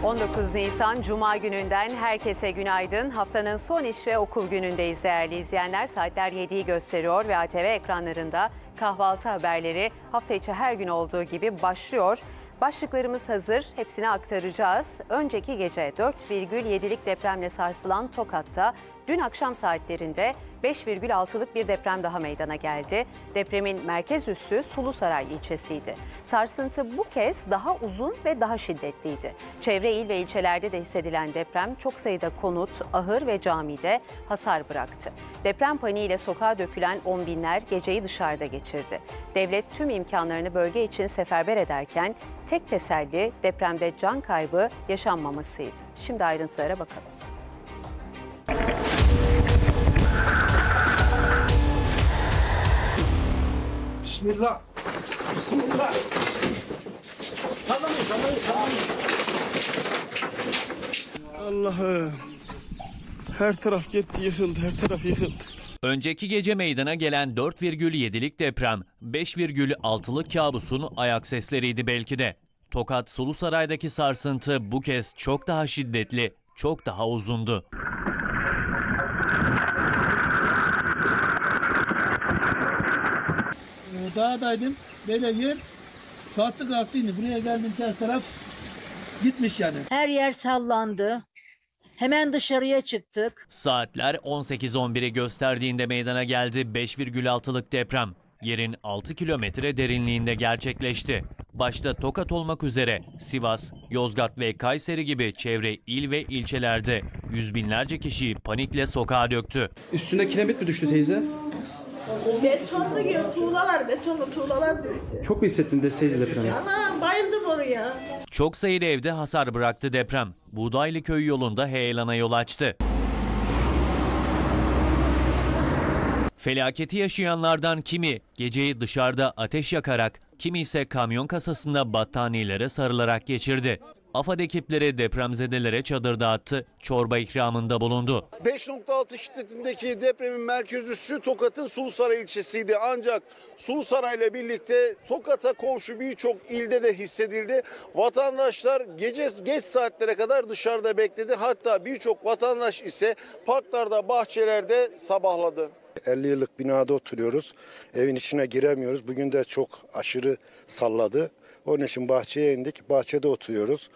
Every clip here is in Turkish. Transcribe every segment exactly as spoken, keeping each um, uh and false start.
on dokuz Nisan Cuma gününden herkese günaydın. Haftanın son iş ve okul günündeyiz değerli izleyenler. Saatler yediyi gösteriyor ve A T V ekranlarında kahvaltı haberleri hafta içi her gün olduğu gibi başlıyor. Başlıklarımız hazır, hepsini aktaracağız. Önceki gece dört virgül yedilik depremle sarsılan Tokat'ta dün akşam saatlerinde beş virgül altılık bir deprem daha meydana geldi. Depremin merkez üssü Sulusaray ilçesiydi. Sarsıntı bu kez daha uzun ve daha şiddetliydi. Çevre il ve ilçelerde de hissedilen deprem çok sayıda konut, ahır ve camide hasar bıraktı. Deprem paniğiyle sokağa dökülen on binler geceyi dışarıda geçirdi. Devlet tüm imkanlarını bölge için seferber ederken tek teselli depremde can kaybı yaşanmamasıydı. Şimdi ayrıntılara bakalım. Bismillah. Bismillah. Tamam, tamam, tamam. Allah'ım. Her taraf gitti, yıkıldı, her taraf yıkıldı. Önceki gece meydana gelen dört virgül yedilik deprem, beş virgül altılık kabusun ayak sesleriydi belki de. Tokat Sulusaray'daki sarsıntı bu kez çok daha şiddetli, çok daha uzundu. Dağdaydım, böyle yer kalktı kalktı indi. Buraya geldim, her taraf gitmiş yani. Her yer sallandı. Hemen dışarıya çıktık. Saatler on sekiz on biri gösterdiğinde meydana geldi beş virgül altılık deprem. Yerin altı kilometre derinliğinde gerçekleşti. Başta Tokat olmak üzere Sivas, Yozgat ve Kayseri gibi çevre il ve ilçelerde yüz binlerce kişiyi panikle sokağa döktü. Üstüne kiremit mi düştü teyze? Betonlu gibi tuğlalar, betonlu tuğlalar düştü. Çok mu hissettin de teyze depremi? Anam bayıldım oraya. Çok sayıda evde hasar bıraktı deprem. Buğdaylı Köy yolunda heyelana yol açtı. Felaketi yaşayanlardan kimi geceyi dışarıda ateş yakarak, kimi ise kamyon kasasında battaniyelere sarılarak geçirdi. AFAD ekipleri depremzedelere çadır dağıttı, çorba ikramında bulundu. beş nokta altı şiddetindeki depremin merkez üssü Tokat'ın Sulusaray ilçesiydi. Ancak Sulusaray ile birlikte Tokat'a komşu birçok ilde de hissedildi. Vatandaşlar gece geç saatlere kadar dışarıda bekledi. Hatta birçok vatandaş ise parklarda, bahçelerde sabahladı. elli yıllık binada oturuyoruz. Evin içine giremiyoruz. Bugün de çok aşırı salladı. Onun için bahçeye indik. Bahçede oturuyoruz.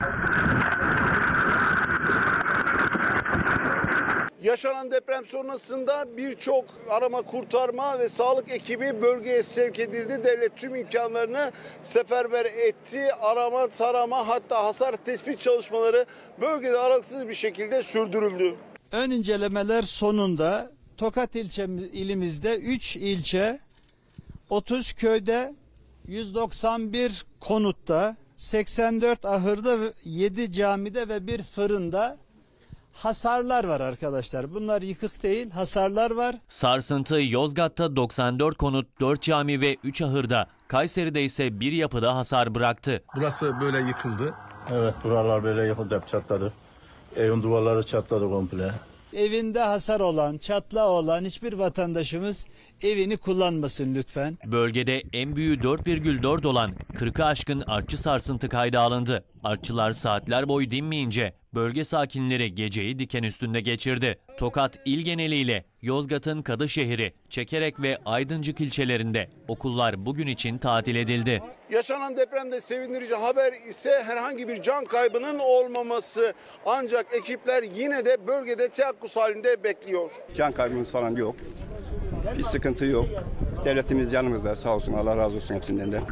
Yaşanan deprem sonrasında birçok arama kurtarma ve sağlık ekibi bölgeye sevk edildi. Devlet tüm imkanlarını seferber etti. Arama, tarama, hatta hasar tespit çalışmaları bölgede aralıksız bir şekilde sürdürüldü. Ön incelemeler sonunda Tokat ilçe, ilimizde üç ilçe, otuz köyde, yüz doksan bir konutta, seksen dört ahırda, yedi camide ve bir fırında hasarlar var arkadaşlar. Bunlar yıkık değil, hasarlar var. Sarsıntı Yozgat'ta doksan dört konut, dört cami ve üç ahırda, Kayseri'de ise bir yapıda hasar bıraktı. Burası böyle yıkıldı. Evet, buralar böyle yıkıldı, hep çatladı. Evin duvarları çatladı komple. Evinde hasar olan, çatlağı olan hiçbir vatandaşımız evini kullanmasın lütfen. Bölgede en büyüğü dört virgül dört olan kırkı aşkın artçı sarsıntı kayda alındı. Artçılar saatler boyu dinmeyince bölge sakinleri geceyi diken üstünde geçirdi. Tokat il geneliyle Yozgat'ın Kadışehir'i, Çekerek ve Aydıncık ilçelerinde okullar bugün için tatil edildi. Yaşanan depremde sevindirici haber ise herhangi bir can kaybının olmaması. Ancak ekipler yine de bölgede teyakkuz halinde bekliyor. Can kaybımız falan yok. Bir sıkıntı yok. Devletimiz yanımızda, sağ olsun, Allah razı olsun hepsinden de.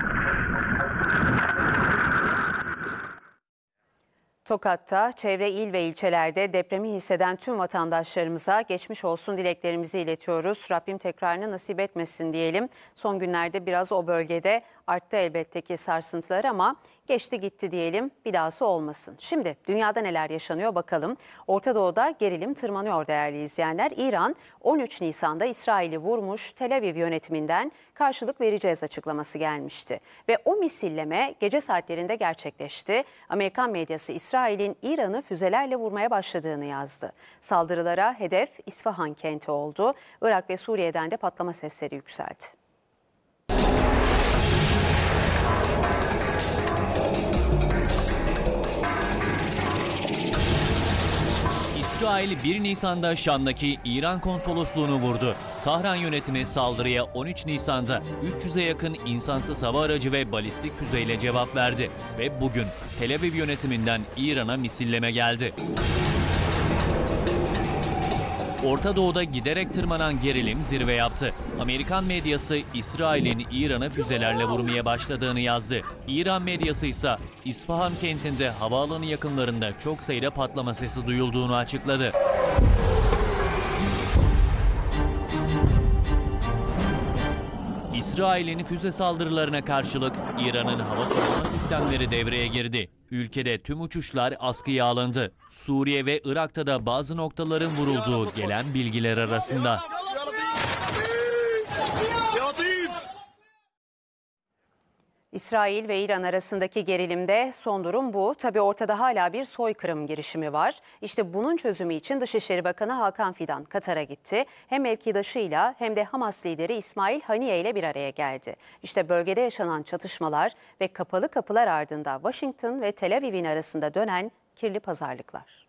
Tokat'ta çevre il ve ilçelerde depremi hisseden tüm vatandaşlarımıza geçmiş olsun dileklerimizi iletiyoruz. Rabbim tekrarını nasip etmesin diyelim. Son günlerde biraz o bölgede arttı elbette ki sarsıntılar ama geçti gitti diyelim, bir dahası olmasın. Şimdi dünyada neler yaşanıyor bakalım. Orta Doğu'da gerilim tırmanıyor değerli izleyenler. İran on üç Nisan'da İsrail'i vurmuş, Tel Aviv yönetiminden karşılık vereceğiz açıklaması gelmişti. Ve o misilleme gece saatlerinde gerçekleşti. Amerikan medyası İsrail'in İran'ı füzelerle vurmaya başladığını yazdı. Saldırılara hedef İsfahan kenti oldu. Irak ve Suriye'den de patlama sesleri yükseldi. İsrail bir Nisan'da Şam'daki İran konsolosluğunu vurdu. Tahran yönetimi saldırıya on üç Nisan'da üç yüze yakın insansız hava aracı ve balistik füzeyle cevap verdi. Ve bugün Tel Aviv yönetiminden İran'a misilleme geldi. Orta Doğu'da giderek tırmanan gerilim zirve yaptı. Amerikan medyası İsrail'in İran'ı füzelerle vurmaya başladığını yazdı. İran medyası ise İsfahan kentinde havaalanı yakınlarında çok sayıda patlama sesi duyulduğunu açıkladı. İsrail'in füze saldırılarına karşılık İran'ın hava savunma sistemleri devreye girdi. Ülkede tüm uçuşlar askıya alındı. Suriye ve Irak'ta da bazı noktaların vurulduğu gelen bilgiler arasında. İsrail ve İran arasındaki gerilimde son durum bu. Tabii ortada hala bir soykırım girişimi var. İşte bunun çözümü için Dışişleri Bakanı Hakan Fidan Katar'a gitti. Hem mevkidaşıyla hem de Hamas lideri İsmail Haniye ile bir araya geldi. İşte bölgede yaşanan çatışmalar ve kapalı kapılar ardında Washington ve Tel Aviv'in arasında dönen kirli pazarlıklar.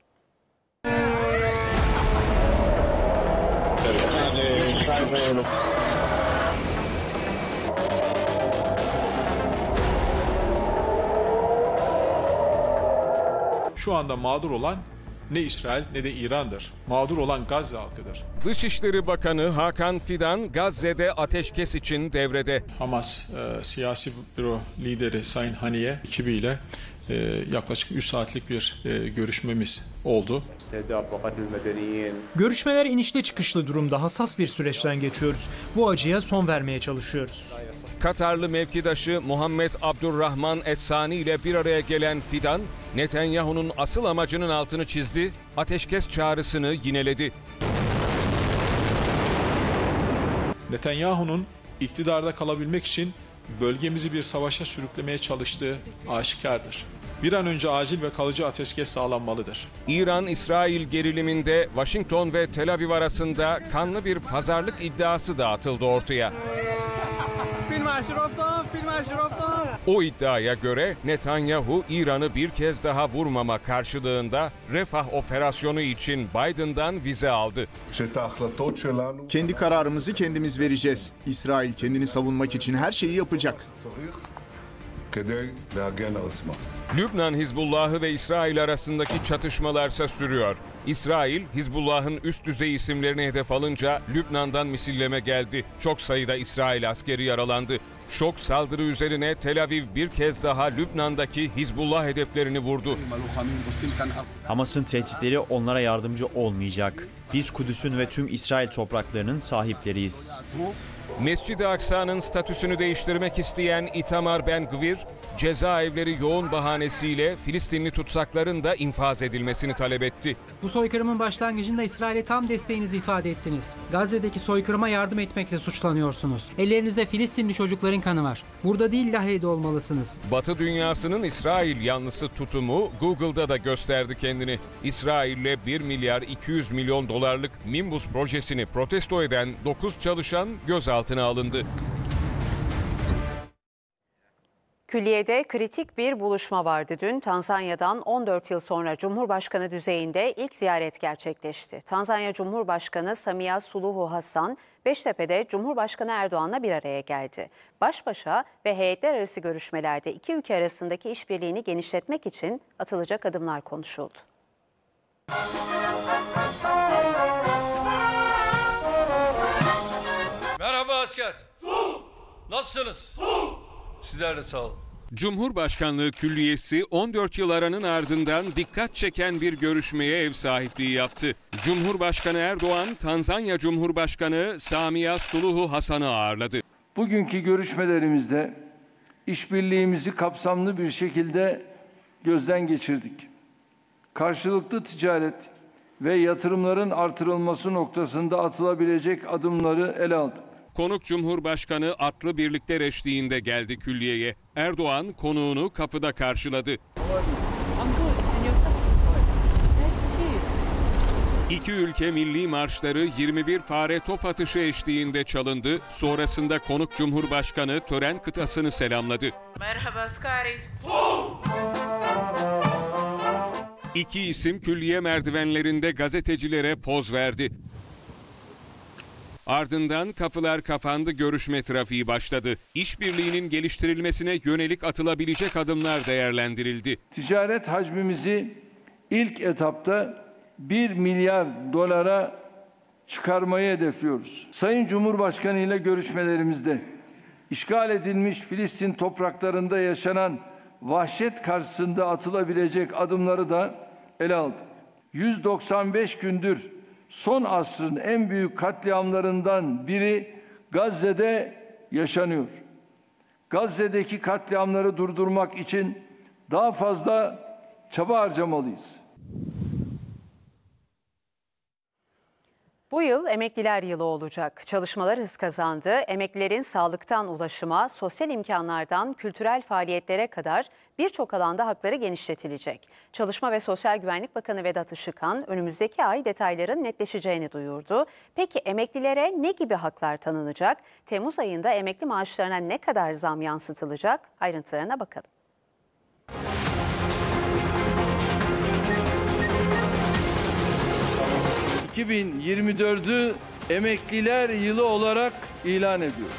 Şu anda mağdur olan ne İsrail ne de İran'dır. Mağdur olan Gazze halkıdır. Dışişleri Bakanı Hakan Fidan Gazze'de ateşkes için devrede. Hamas e, siyasi büro lideri Sayın Haniye ekibiyle e, yaklaşık üç saatlik bir e, görüşmemiz oldu. Görüşmeler inişli çıkışlı durumda, hassas bir süreçten geçiyoruz. Bu acıya son vermeye çalışıyoruz. Katarlı mevkidaşı Muhammed Abdurrahman Es-Sani ile bir araya gelen Fidan, Netanyahu'nun asıl amacının altını çizdi, ateşkes çağrısını yineledi. Netanyahu'nun iktidarda kalabilmek için bölgemizi bir savaşa sürüklemeye çalıştığı aşikardır. Bir an önce acil ve kalıcı ateşkes sağlanmalıdır. İran-İsrail geriliminde Washington ve Tel Aviv arasında kanlı bir pazarlık iddiası da atıldı ortaya. O iddiaya göre Netanyahu İran'ı bir kez daha vurmama karşılığında Refah operasyonu için Biden'dan vize aldı. Kendi kararımızı kendimiz vereceğiz. İsrail kendini savunmak için her şeyi yapacak. Lübnan Hizbullahı ve İsrail arasındaki çatışmalarsa sürüyor. İsrail, Hizbullah'ın üst düzey isimlerini hedef alınca Lübnan'dan misilleme geldi. Çok sayıda İsrail askeri yaralandı. Şok saldırı üzerine Tel Aviv bir kez daha Lübnan'daki Hizbullah hedeflerini vurdu. Hamas'ın tehditleri onlara yardımcı olmayacak. Biz Kudüs'ün ve tüm İsrail topraklarının sahipleriyiz. Mescid-i Aksa'nın statüsünü değiştirmek isteyen Itamar Ben-Gvir, cezaevleri yoğun bahanesiyle Filistinli tutsakların da infaz edilmesini talep etti. Bu soykırımın başlangıcında İsrail'e tam desteğinizi ifade ettiniz. Gazze'deki soykırıma yardım etmekle suçlanıyorsunuz. Ellerinizde Filistinli çocukların kanı var. Burada değil Lahey'de olmalısınız. Batı dünyasının İsrail yanlısı tutumu Google'da da gösterdi kendini. İsrail'le bir milyar iki yüz milyon dolarlık Nimbus projesini protesto eden dokuz çalışan gözaltına alındı. Külliye'de kritik bir buluşma vardı dün. Tanzanya'dan on dört yıl sonra Cumhurbaşkanı düzeyinde ilk ziyaret gerçekleşti. Tanzanya Cumhurbaşkanı Samia Suluhu Hassan, Beştepe'de Cumhurbaşkanı Erdoğan'la bir araya geldi. Baş başa ve heyetler arası görüşmelerde iki ülke arasındaki işbirliğini genişletmek için atılacak adımlar konuşuldu. Merhaba asker. Nasılsınız? Sizler de sağ olun. Cumhurbaşkanlığı Külliyesi on dört yıl aranın ardından dikkat çeken bir görüşmeye ev sahipliği yaptı. Cumhurbaşkanı Erdoğan, Tanzanya Cumhurbaşkanı Samia Suluhu Hassan'ı ağırladı. Bugünkü görüşmelerimizde işbirliğimizi kapsamlı bir şekilde gözden geçirdik. Karşılıklı ticaret ve yatırımların artırılması noktasında atılabilecek adımları ele aldık. Konuk Cumhurbaşkanı atlı birlikler eşliğinde geldi külliyeye. Erdoğan konuğunu kapıda karşıladı. İki ülke milli marşları yirmi bir pare top atışı eşliğinde çalındı. Sonrasında konuk Cumhurbaşkanı tören kıtasını selamladı. Merhaba askeri. İki isim külliye merdivenlerinde gazetecilere poz verdi. Ardından kapılar kapandı, görüşme trafiği başladı. İşbirliğinin geliştirilmesine yönelik atılabilecek adımlar değerlendirildi. Ticaret hacmimizi ilk etapta bir milyar dolara çıkarmayı hedefliyoruz. Sayın Cumhurbaşkanı ile görüşmelerimizde işgal edilmiş Filistin topraklarında yaşanan vahşet karşısında atılabilecek adımları da ele aldık. yüz doksan beş gündür son asrın en büyük katliamlarından biri Gazze'de yaşanıyor. Gazze'deki katliamları durdurmak için daha fazla çaba harcamalıyız. Bu yıl emekliler yılı olacak. Çalışmalar hız kazandı. Emeklilerin sağlıktan ulaşıma, sosyal imkanlardan kültürel faaliyetlere kadar birçok alanda hakları genişletilecek. Çalışma ve Sosyal Güvenlik Bakanı Vedat Işıkhan önümüzdeki ay detayların netleşeceğini duyurdu. Peki emeklilere ne gibi haklar tanınacak? Temmuz ayında emekli maaşlarına ne kadar zam yansıtılacak? Ayrıntılarına bakalım. iki bin yirmi dördü Emekliler Yılı olarak ilan ediyor.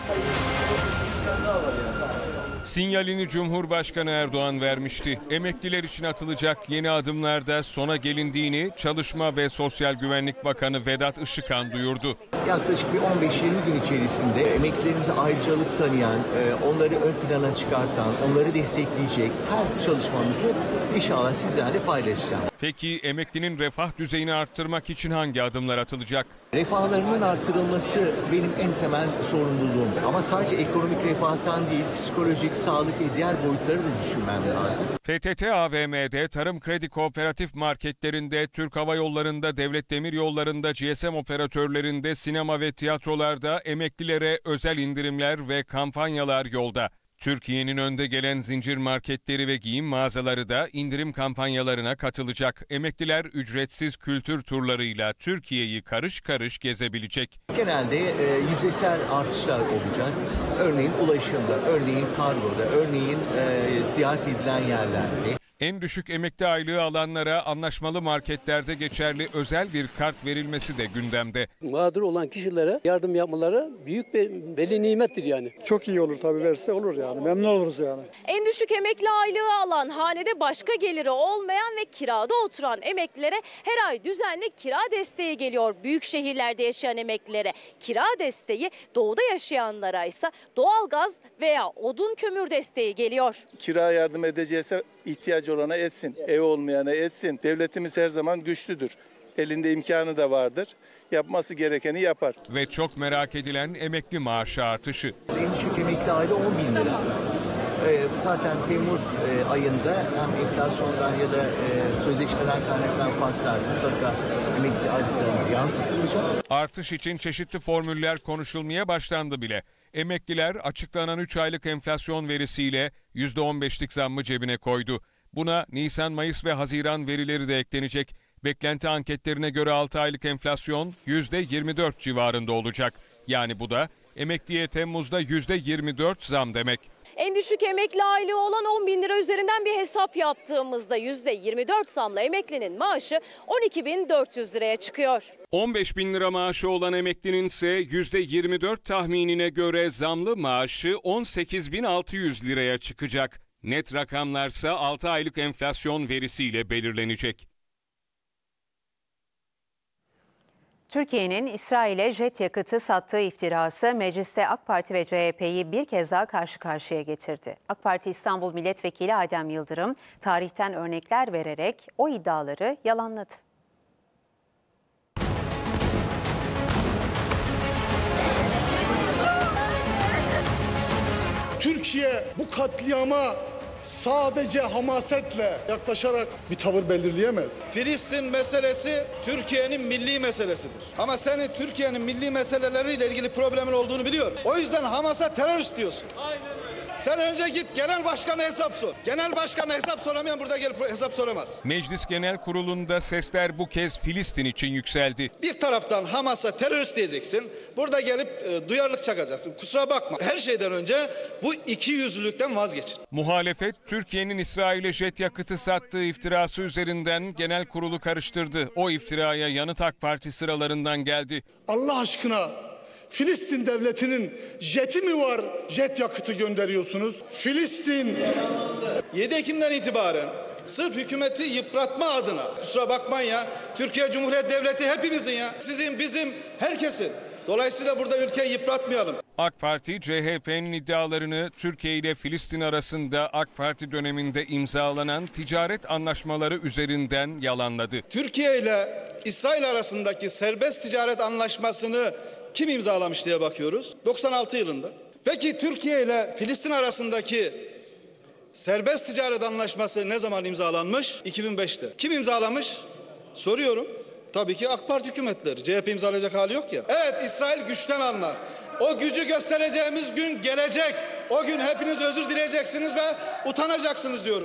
Sinyalini Cumhurbaşkanı Erdoğan vermişti. Emekliler için atılacak yeni adımlarda sona gelindiğini Çalışma ve Sosyal Güvenlik Bakanı Vedat Işıkhan duyurdu. Yaklaşık bir on beş yirmi gün içerisinde emeklilerimize ayrıcalık tanıyan, onları ön plana çıkartan, onları destekleyecek her çalışmamızı inşallah sizlerle paylaşacağım. Peki emeklinin refah düzeyini arttırmak için hangi adımlar atılacak? Refahlarının artırılması benim en temel sorumluluğum. Ama sadece ekonomik refahtan değil, psikolojik, sağlık ve diğer boyutları da düşünmem lazım. F T T A V M'de Tarım Kredi Kooperatif marketlerinde, Türk Hava Yolları'nda, Devlet Demiryolları'nda, G S M operatörlerinde, sinema ve tiyatrolarda emeklilere özel indirimler ve kampanyalar yolda. Türkiye'nin önde gelen zincir marketleri ve giyim mağazaları da indirim kampanyalarına katılacak. Emekliler ücretsiz kültür turlarıyla Türkiye'yi karış karış gezebilecek. Genelde e, yüzdesel artışlar olacak. Örneğin ulaşımda, örneğin kargoda, örneğin e, ziyaret edilen yerlerde. En düşük emekli aylığı alanlara anlaşmalı marketlerde geçerli özel bir kart verilmesi de gündemde. Mağdur olan kişilere yardım yapmaları büyük bir veli nimettir yani. Çok iyi olur tabii, verse olur yani, memnun oluruz yani. En düşük emekli aylığı alan, hanede başka geliri olmayan ve kirada oturan emeklilere her ay düzenli kira desteği geliyor. Büyük şehirlerde yaşayan emeklilere kira desteği, doğuda yaşayanlara ise doğalgaz veya odun kömür desteği geliyor. Kira yardım edeceğse ihtiyacı olana etsin, ev olmayana etsin. Devletimiz her zaman güçlüdür. Elinde imkanı da vardır. Yapması gerekeni yapar. Ve çok merak edilen emekli maaşı artışı. En düşük emekli aylığı on bin lira. Ee, zaten Temmuz e, ayında hem enflasyondan ya da e, sözleşmeden kaynaklanan farklar mutlaka emekli aylıklarına yansıtılacak. Artış için çeşitli formüller konuşulmaya başlandı bile. Emekliler açıklanan üç aylık enflasyon verisiyle yüzde on beşlik zammı cebine koydu. Buna Nisan, Mayıs ve Haziran verileri de eklenecek. Beklenti anketlerine göre altı aylık enflasyon yüzde yirmi dört civarında olacak. Yani bu da emekliye Temmuz'da yüzde yirmi dört zam demek. En düşük emekli aylığı olan on bin lira üzerinden bir hesap yaptığımızda yüzde yirmi dört zamla emeklinin maaşı on iki bin dört yüz liraya çıkıyor. on beş bin lira maaşı olan emeklinin ise yüzde yirmi dört tahminine göre zamlı maaşı on sekiz bin altı yüz liraya çıkacak. Net rakamlarsa altı aylık enflasyon verisiyle belirlenecek. Türkiye'nin İsrail'e jet yakıtı sattığı iftirası mecliste AK Parti ve C H P'yi bir kez daha karşı karşıya getirdi. AK Parti İstanbul Milletvekili Adem Yıldırım tarihten örnekler vererek o iddiaları yalanladı. Türkiye bu katliama sadece hamasetle yaklaşarak bir tavır belirleyemez. Filistin meselesi Türkiye'nin milli meselesidir. Ama senin Türkiye'nin milli meseleleriyle ilgili problemin olduğunu biliyorum. O yüzden Hamas'a terörist diyorsun. Aynen öyle. Sen önce git genel başkana hesap sor. Genel başkana hesap soramayan burada gelip hesap soramaz. Meclis Genel Kurulu'nda sesler bu kez Filistin için yükseldi. Bir taraftan Hamas'a terörist diyeceksin. Burada gelip e, duyarlılık çakacaksın. Kusura bakma. Her şeyden önce bu iki yüzlülükten vazgeçin. Muhalefet, Türkiye'nin İsrail'e jet yakıtı sattığı iftirası üzerinden genel kurulu karıştırdı. O iftiraya yanıt AK Parti sıralarından geldi. Allah aşkına Filistin devletinin jeti mi var, jet yakıtı gönderiyorsunuz? Filistin yedi Ekim'den itibaren sırf hükümeti yıpratma adına, kusura bakmayın ya, Türkiye Cumhuriyeti Devleti hepimizin ya, sizin, bizim, herkesin. Dolayısıyla burada ülkeyi yıpratmayalım. AK Parti, C H P'nin iddialarını Türkiye ile Filistin arasında AK Parti döneminde imzalanan ticaret anlaşmaları üzerinden yalanladı. Türkiye ile İsrail arasındaki serbest ticaret anlaşmasını kim imzalamış diye bakıyoruz. doksan altı yılında. Peki Türkiye ile Filistin arasındaki serbest ticaret anlaşması ne zaman imzalanmış? iki bin beşte. Kim imzalamış? Soruyorum. Tabii ki AK Parti hükümetleri. C H P imzalayacak hali yok ya. Evet, İsrail güçten anlar. O gücü göstereceğimiz gün gelecek. O gün hepiniz özür dileyeceksiniz ve utanacaksınız diyorum.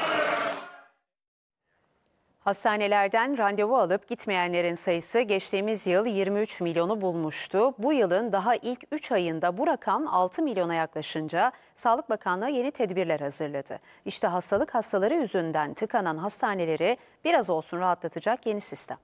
Hastanelerden randevu alıp gitmeyenlerin sayısı geçtiğimiz yıl yirmi üç milyonu bulmuştu. Bu yılın daha ilk üç ayında bu rakam altı milyona yaklaşınca Sağlık Bakanlığı yeni tedbirler hazırladı. İşte hastalık hastaları yüzünden tıkanan hastaneleri biraz olsun rahatlatacak yeni sistem.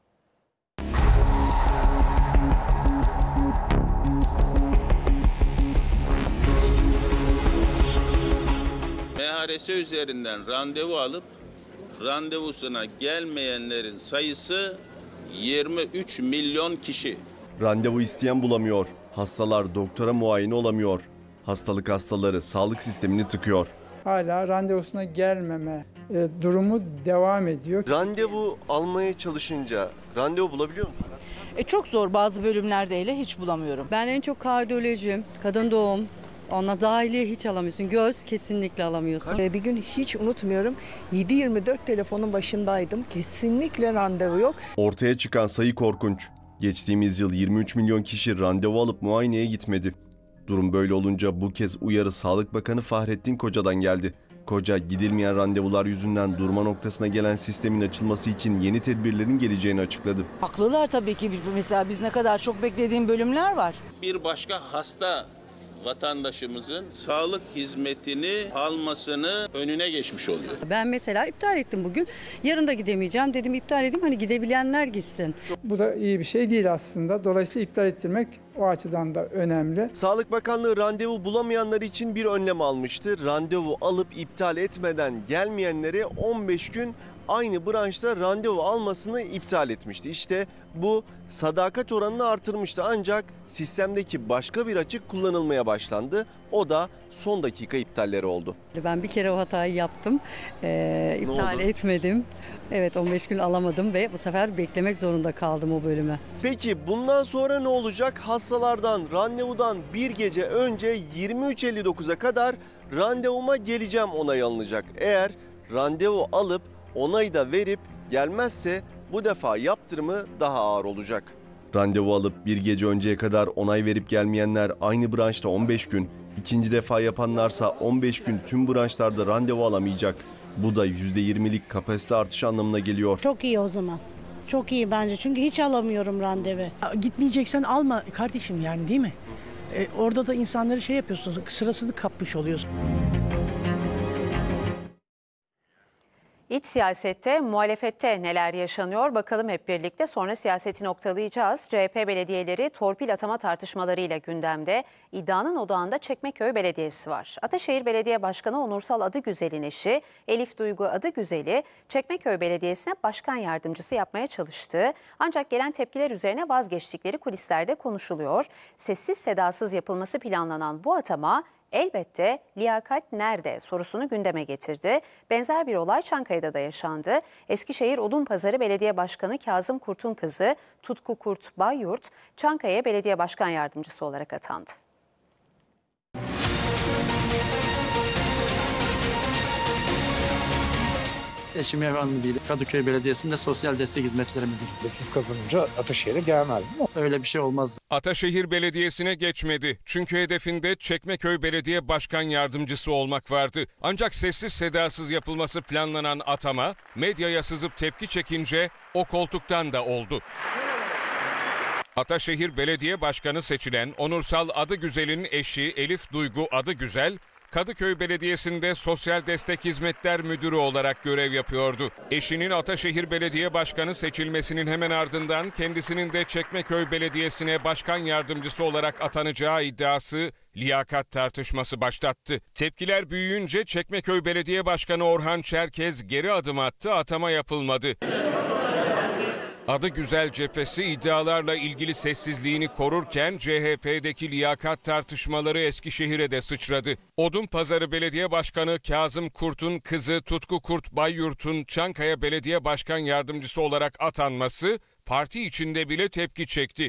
M H R S üzerinden randevu alıp randevusuna gelmeyenlerin sayısı yirmi üç milyon kişi. Randevu isteyen bulamıyor. Hastalar doktora muayene olamıyor. Hastalık hastaları sağlık sistemini tıkıyor. Hala randevusuna gelmeme e, durumu devam ediyor. Randevu almaya çalışınca randevu bulabiliyor musunuz? E, çok zor, bazı bölümlerde hele hiç bulamıyorum. Ben en çok kardiyoloji, kadın doğum, ona dahiliye hiç alamıyorsun. Göz kesinlikle alamıyorsun. Bir gün hiç unutmuyorum, yedi yirmi dört telefonun başındaydım. Kesinlikle randevu yok. Ortaya çıkan sayı korkunç. Geçtiğimiz yıl yirmi üç milyon kişi randevu alıp muayeneye gitmedi. Durum böyle olunca bu kez uyarı Sağlık Bakanı Fahrettin Koca'dan geldi. Koca, gidilmeyen randevular yüzünden durma noktasına gelen sistemin açılması için yeni tedbirlerin geleceğini açıkladı. Haklılar tabii ki. Mesela biz ne kadar çok beklediğim bölümler var. Bir başka hasta vatandaşımızın sağlık hizmetini almasını önüne geçmiş oluyor. Ben mesela iptal ettim bugün. Yarın da gidemeyeceğim. Dedim iptal edeyim, hani gidebilenler gitsin. Bu da iyi bir şey değil aslında. Dolayısıyla iptal ettirmek o açıdan da önemli. Sağlık Bakanlığı randevu bulamayanlar için bir önlem almıştı. Randevu alıp iptal etmeden gelmeyenlere on beş gün aynı branşta randevu almasını iptal etmişti. İşte bu sadakat oranını artırmıştı, ancak sistemdeki başka bir açık kullanılmaya başlandı. O da son dakika iptalleri oldu. Ben bir kere o hatayı yaptım. Ee, iptal etmedim. Evet, on beş gün alamadım ve bu sefer beklemek zorunda kaldım o bölüme. Peki bundan sonra ne olacak? Hastalardan randevudan bir gece önce yirmi üç elli dokuza kadar randevuma geleceğim onayı alınacak. Eğer randevu alıp onayı da verip gelmezse bu defa yaptırımı daha ağır olacak. Randevu alıp bir gece önceye kadar onay verip gelmeyenler aynı branşta on beş gün, ikinci defa yapanlarsa on beş gün tüm branşlarda randevu alamayacak. Bu da yüzde yirmilik kapasite artışı anlamına geliyor. Çok iyi o zaman. Çok iyi bence, çünkü hiç alamıyorum randevu. Gitmeyeceksen alma kardeşim, yani değil mi? Ee, orada da insanları şey yapıyorsun, sırasını kapmış oluyorsun. İç siyasette, muhalefette neler yaşanıyor bakalım hep birlikte, sonra siyaseti noktalayacağız. C H P belediyeleri torpil atama tartışmalarıyla gündemde. İddianın odağında Çekmeköy Belediyesi var. Ataşehir Belediye Başkanı Onursal Adıgüzel'in eşi Elif Duygu Adıgüzel'i Çekmeköy Belediyesi'ne başkan yardımcısı yapmaya çalıştı. Ancak gelen tepkiler üzerine vazgeçtikleri kulislerde konuşuluyor. Sessiz sedasız yapılması planlanan bu atama elbette liyakat nerede sorusunu gündeme getirdi. Benzer bir olay Çankaya'da da yaşandı. Eskişehir Odunpazarı Belediye Başkanı Kazım Kurt'un kızı Tutku Kurt Bayyurt, Çankaya Belediye Başkan Yardımcısı olarak atandı. Eşim ev hanımı değil. Kadıköy Belediyesi'nde sosyal destek hizmetleri müdürü. Ve siz kazanınca Ataşehir'e gelmez değil mi? Öyle bir şey olmaz. Ataşehir Belediyesi'ne geçmedi. Çünkü hedefinde Çekmeköy Belediye Başkan Yardımcısı olmak vardı. Ancak sessiz sedasız yapılması planlanan atama medyaya sızıp tepki çekince o koltuktan da oldu. Ataşehir Belediye Başkanı seçilen Onursal Adıgüzel'in eşi Elif Duygu Adıgüzel, Kadıköy Belediyesi'nde Sosyal Destek Hizmetler Müdürü olarak görev yapıyordu. Eşinin Ataşehir Belediye Başkanı seçilmesinin hemen ardından kendisinin de Çekmeköy Belediyesi'ne başkan yardımcısı olarak atanacağı iddiası liyakat tartışması başlattı. Tepkiler büyüyünce Çekmeköy Belediye Başkanı Orhan Çerkez geri adım attı, atama yapılmadı. Adıgüzel cephesi iddialarla ilgili sessizliğini korurken C H P'deki liyakat tartışmaları Eskişehir'e de sıçradı. Odunpazarı Belediye Başkanı Kazım Kurt'un kızı Tutku Kurt Bayyurt'un Çankaya Belediye Başkan Yardımcısı olarak atanması parti içinde bile tepki çekti.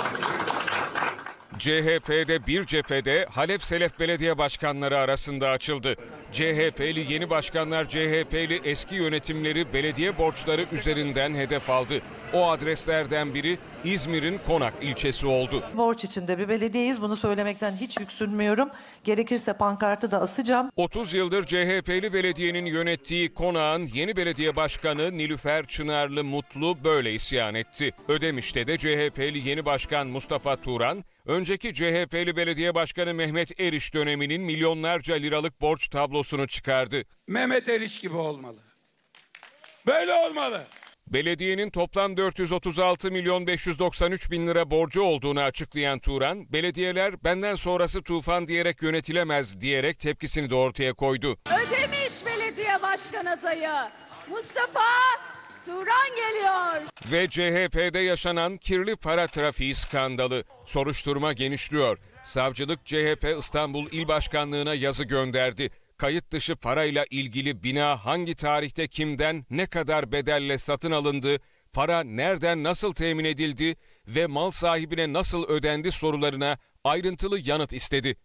C H P'de bir cephede Halef Selef Belediye Başkanları arasında açıldı. C H P'li yeni başkanlar C H P'li eski yönetimleri belediye borçları üzerinden hedef aldı. O adreslerden biri İzmir'in Konak ilçesi oldu. Borç içinde bir belediyeyiz. Bunu söylemekten hiç yüksünmüyorum. Gerekirse pankartı da asacağım. otuz yıldır C H P'li belediyenin yönettiği Konak'ın yeni belediye başkanı Nilüfer Çınarlı Mutlu böyle isyan etti. Ödemiş'te de C H P'li yeni başkan Mustafa Turan, önceki C H P'li belediye başkanı Mehmet Eriş döneminin milyonlarca liralık borç tablosunu çıkardı. Mehmet Eriş gibi olmalı. Böyle olmalı. Belediyenin toplam dört yüz otuz altı milyon beş yüz doksan üç bin lira borcu olduğunu açıklayan Turan, belediyeler benden sonrası tufan diyerek yönetilemez diyerek tepkisini de ortaya koydu. Ödemiş belediye başkan adayı Mustafa Turan geliyor. Ve C H P'de yaşanan kirli para trafiği skandalı. Soruşturma genişliyor. Savcılık C H P İstanbul İl Başkanlığı'na yazı gönderdi. Kayıt dışı parayla ilgili bina hangi tarihte kimden ne kadar bedelle satın alındı, para nereden nasıl temin edildi ve mal sahibine nasıl ödendi sorularına ayrıntılı yanıt istedi.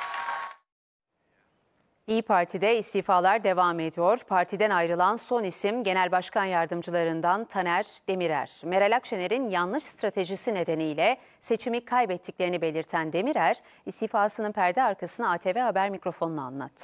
İYİ Parti'de istifalar devam ediyor. Partiden ayrılan son isim Genel Başkan Yardımcılarından Taner Demirer. Meral Akşener'in yanlış stratejisi nedeniyle seçimi kaybettiklerini belirten Demirer, istifasının perde arkasını A T V Haber mikrofonuna anlattı.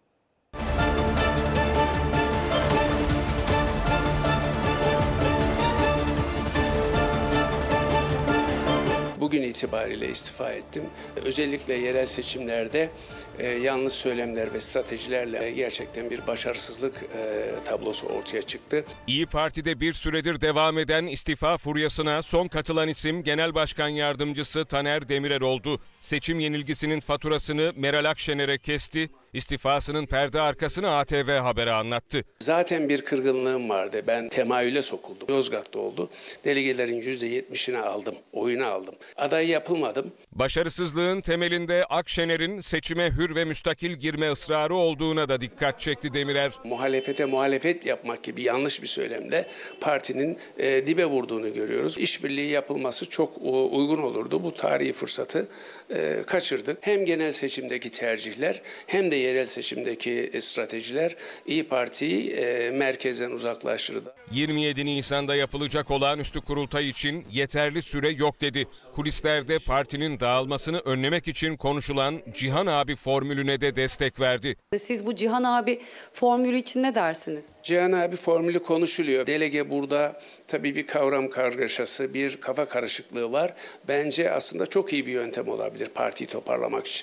Bugün itibariyle istifa ettim. Özellikle yerel seçimlerde e, yanlış söylemler ve stratejilerle gerçekten bir başarısızlık e, tablosu ortaya çıktı. İYİ Parti'de bir süredir devam eden istifa furyasına son katılan isim Genel Başkan Yardımcısı Taner Demirer oldu. Seçim yenilgisinin faturasını Meral Akşener'e kesti. İstifasının perde arkasını A T V Haber'e anlattı. Zaten bir kırgınlığım vardı. Ben temayüle sokuldum. Yozgat'ta oldu. Delegelerin yüzde yetmişini aldım. Oyunu aldım. Aday yapılmadım. Başarısızlığın temelinde Akşener'in seçime hür ve müstakil girme ısrarı olduğuna da dikkat çekti Demirer. Muhalefete muhalefet yapmak gibi yanlış bir söylemle partinin e, dibe vurduğunu görüyoruz. İşbirliği yapılması çok o, uygun olurdu. Bu tarihi fırsatı e, kaçırdık. Hem genel seçimdeki tercihler hem de yerel seçimdeki stratejiler İYİ Parti'yi e, merkezden uzaklaştırdı. yirmi yedi Nisan'da yapılacak olağanüstü kurultay için yeterli süre yok dedi. Kulislerde partinin dağılmasını önlemek için konuşulan Cihan abi formülüne de destek verdi. Siz bu Cihan abi formülü için ne dersiniz? Cihan abi formülü konuşuluyor. Delege burada tabii bir kavram kargaşası, bir kafa karışıklığı var. Bence aslında çok iyi bir yöntem olabilir partiyi toparlamak için.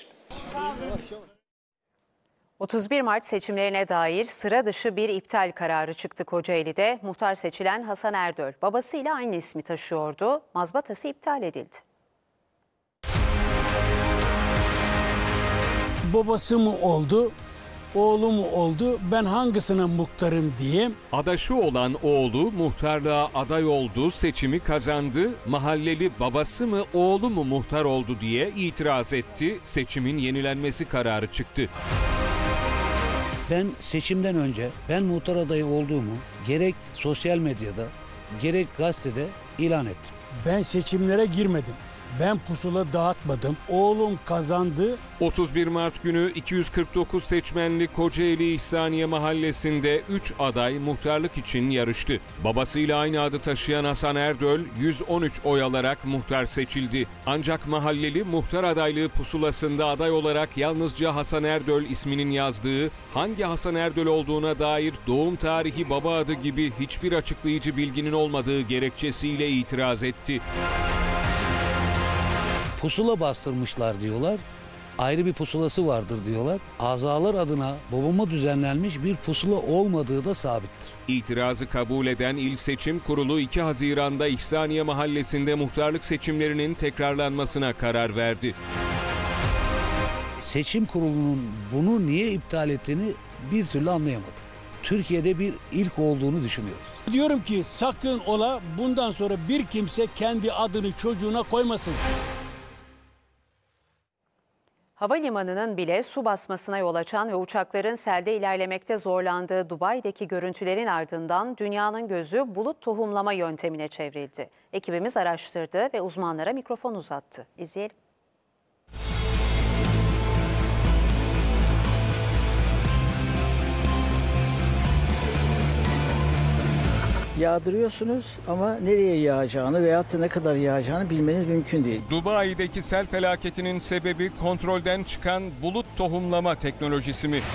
otuz bir Mart seçimlerine dair sıra dışı bir iptal kararı çıktı Kocaeli'de. Muhtar seçilen Hasan Erdöl babasıyla aynı ismi taşıyordu. Mazbatası iptal edildi. Babası mı oldu, oğlu mu oldu, ben hangisine muhtarım diye. Adaşı olan oğlu muhtarlığa aday oldu, seçimi kazandı. Mahalleli babası mı oğlu mu muhtar oldu diye itiraz etti. Seçimin yenilenmesi kararı çıktı. Ben seçimden önce ben muhtar adayı olduğumu gerek sosyal medyada gerek gazetede ilan ettim. Ben seçimlere girmedim. Ben pusula dağıtmadım. Oğlum kazandı. otuz bir Mart günü iki yüz kırk dokuz seçmenli Kocaeli İhsaniye Mahallesi'nde üç aday muhtarlık için yarıştı. Babasıyla aynı adı taşıyan Hasan Erdöl yüz on üç oy alarak muhtar seçildi. Ancak mahalleli muhtar adaylığı pusulasında aday olarak yalnızca Hasan Erdöl isminin yazdığı, hangi Hasan Erdöl olduğuna dair doğum tarihi, baba adı gibi hiçbir açıklayıcı bilginin olmadığı gerekçesiyle itiraz etti. Pusula bastırmışlar diyorlar. Ayrı bir pusulası vardır diyorlar. Azalar adına babama düzenlenmiş bir pusula olmadığı da sabittir. İtirazı kabul eden İl Seçim Kurulu iki Haziran'da İhsaniye Mahallesi'nde muhtarlık seçimlerinin tekrarlanmasına karar verdi. Seçim Kurulu'nun bunu niye iptal ettiğini bir türlü anlayamadık. Türkiye'de bir ilk olduğunu düşünüyoruz. Diyorum ki sakın ola bundan sonra bir kimse kendi adını çocuğuna koymasın. Havalimanının bile su basmasına yol açan ve uçakların selde ilerlemekte zorlandığı Dubai'deki görüntülerin ardından dünyanın gözü bulut tohumlama yöntemine çevrildi. Ekibimiz araştırdı ve uzmanlara mikrofon uzattı. İzleyelim. Yağdırıyorsunuz ama nereye yağacağını veyahut da ne kadar yağacağını bilmeniz mümkün değil. Dubai'deki sel felaketinin sebebi kontrolden çıkan bulut tohumlama teknolojisi mi?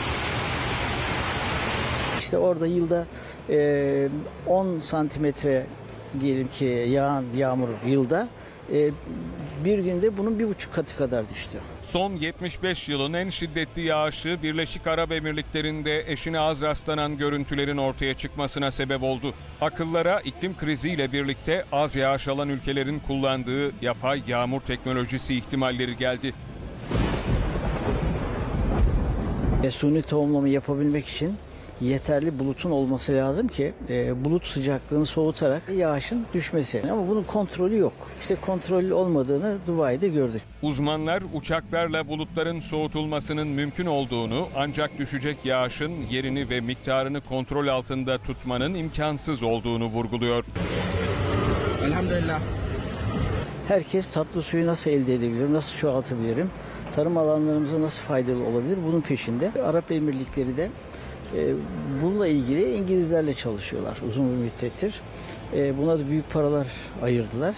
İşte orada yılda e, on santimetre diyelim ki yağan yağmur yılda e, bir günde bunun bir buçuk katı kadar düştü. Son yetmiş beş yılın en şiddetli yağışı Birleşik Arap Emirlikleri'nde eşine az rastlanan görüntülerin ortaya çıkmasına sebep oldu. Akıllara iklim kriziyle birlikte az yağış alan ülkelerin kullandığı yapay yağmur teknolojisi ihtimalleri geldi. E, suni tohumlama yapabilmek için yeterli bulutun olması lazım ki e, bulut sıcaklığını soğutarak yağışın düşmesi. Ama bunun kontrolü yok. İşte kontrollü olmadığını Dubai'de gördük. Uzmanlar uçaklarla bulutların soğutulmasının mümkün olduğunu, ancak düşecek yağışın yerini ve miktarını kontrol altında tutmanın imkansız olduğunu vurguluyor. Elhamdülillah. Herkes tatlı suyu nasıl elde edebilir, nasıl çoğaltabilirim, tarım alanlarımıza nasıl faydalı olabilir bunun peşinde. Arap Emirlikleri de E, bununla ilgili İngilizlerle çalışıyorlar uzun bir müddettir. E, buna da büyük paralar ayırdılar.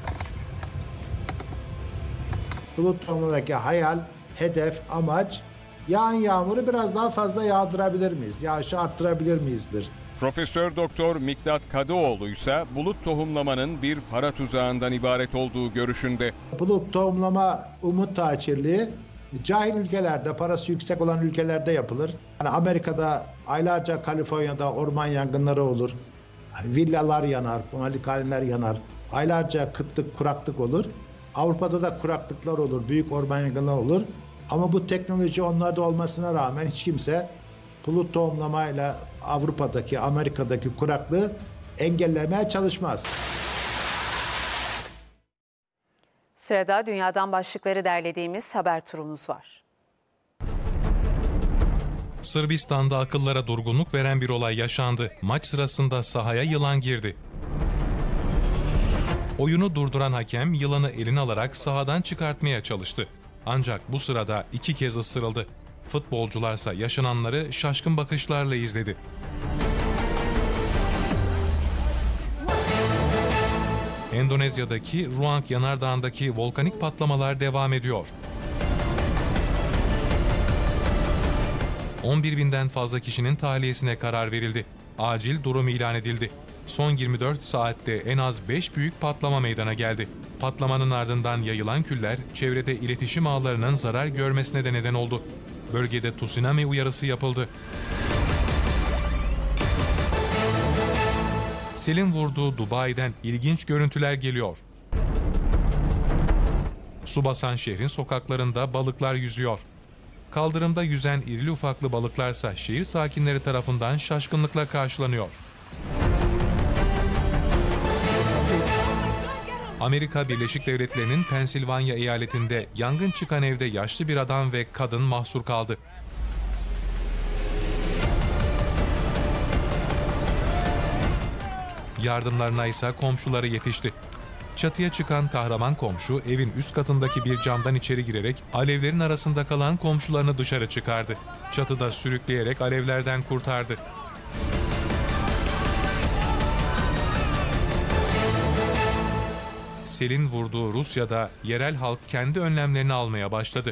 Bulut tohumlamadaki hayal, hedef, amaç yağan yağmuru biraz daha fazla yağdırabilir miyiz? Yağışı arttırabilir miyizdir? Profesör Doktor Miktat Kadıoğlu ise bulut tohumlamanın bir para tuzağından ibaret olduğu görüşünde. Bulut tohumlama umut taçirliği cahil ülkelerde, parası yüksek olan ülkelerde yapılır. Yani Amerika'da aylarca Kaliforniya'da orman yangınları olur. Villalar yanar, malikaneler yanar. Aylarca kıtlık, kuraklık olur. Avrupa'da da kuraklıklar olur, büyük orman yangınları olur. Ama bu teknoloji onlarda olmasına rağmen hiç kimse bulut tohumlamayla Avrupa'daki, Amerika'daki kuraklığı engellemeye çalışmaz. Sırada dünyadan başlıkları derlediğimiz haber turumuz var. Sırbistan'da akıllara durgunluk veren bir olay yaşandı. Maç sırasında sahaya yılan girdi. Oyunu durduran hakem yılanı eline alarak sahadan çıkartmaya çalıştı. Ancak bu sırada iki kez ısırıldı. Futbolcularsa yaşananları şaşkın bakışlarla izledi. Endonezya'daki Ruang Yanardağı'ndaki volkanik patlamalar devam ediyor. on bir binden fazla kişinin tahliyesine karar verildi. Acil durum ilan edildi. Son yirmi dört saatte en az beş büyük patlama meydana geldi. Patlamanın ardından yayılan küller çevrede iletişim ağlarının zarar görmesine de neden oldu. Bölgede tsunami uyarısı yapıldı. Selin vurduğu Dubai'den ilginç görüntüler geliyor. Su basan şehrin sokaklarında balıklar yüzüyor. Kaldırımda yüzen irili ufaklı balıklarsa şehir sakinleri tarafından şaşkınlıkla karşılanıyor. Amerika Birleşik Devletleri'nin Pensilvanya eyaletinde yangın çıkan evde yaşlı bir adam ve kadın mahsur kaldı. Yardımlarına ise komşuları yetişti. Çatıya çıkan kahraman komşu evin üst katındaki bir camdan içeri girerek alevlerin arasında kalan komşularını dışarı çıkardı. Çatıda sürükleyerek alevlerden kurtardı. Selin vurduğu Rusya'da yerel halk kendi önlemlerini almaya başladı.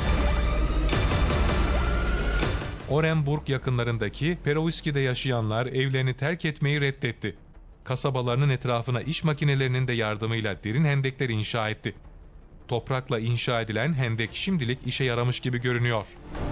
Orenburg yakınlarındaki Perovski'de yaşayanlar evlerini terk etmeyi reddetti. Kasabalarının etrafına iş makinelerinin de yardımıyla derin hendekler inşa etti. Toprakla inşa edilen hendek şimdilik işe yaramış gibi görünüyor.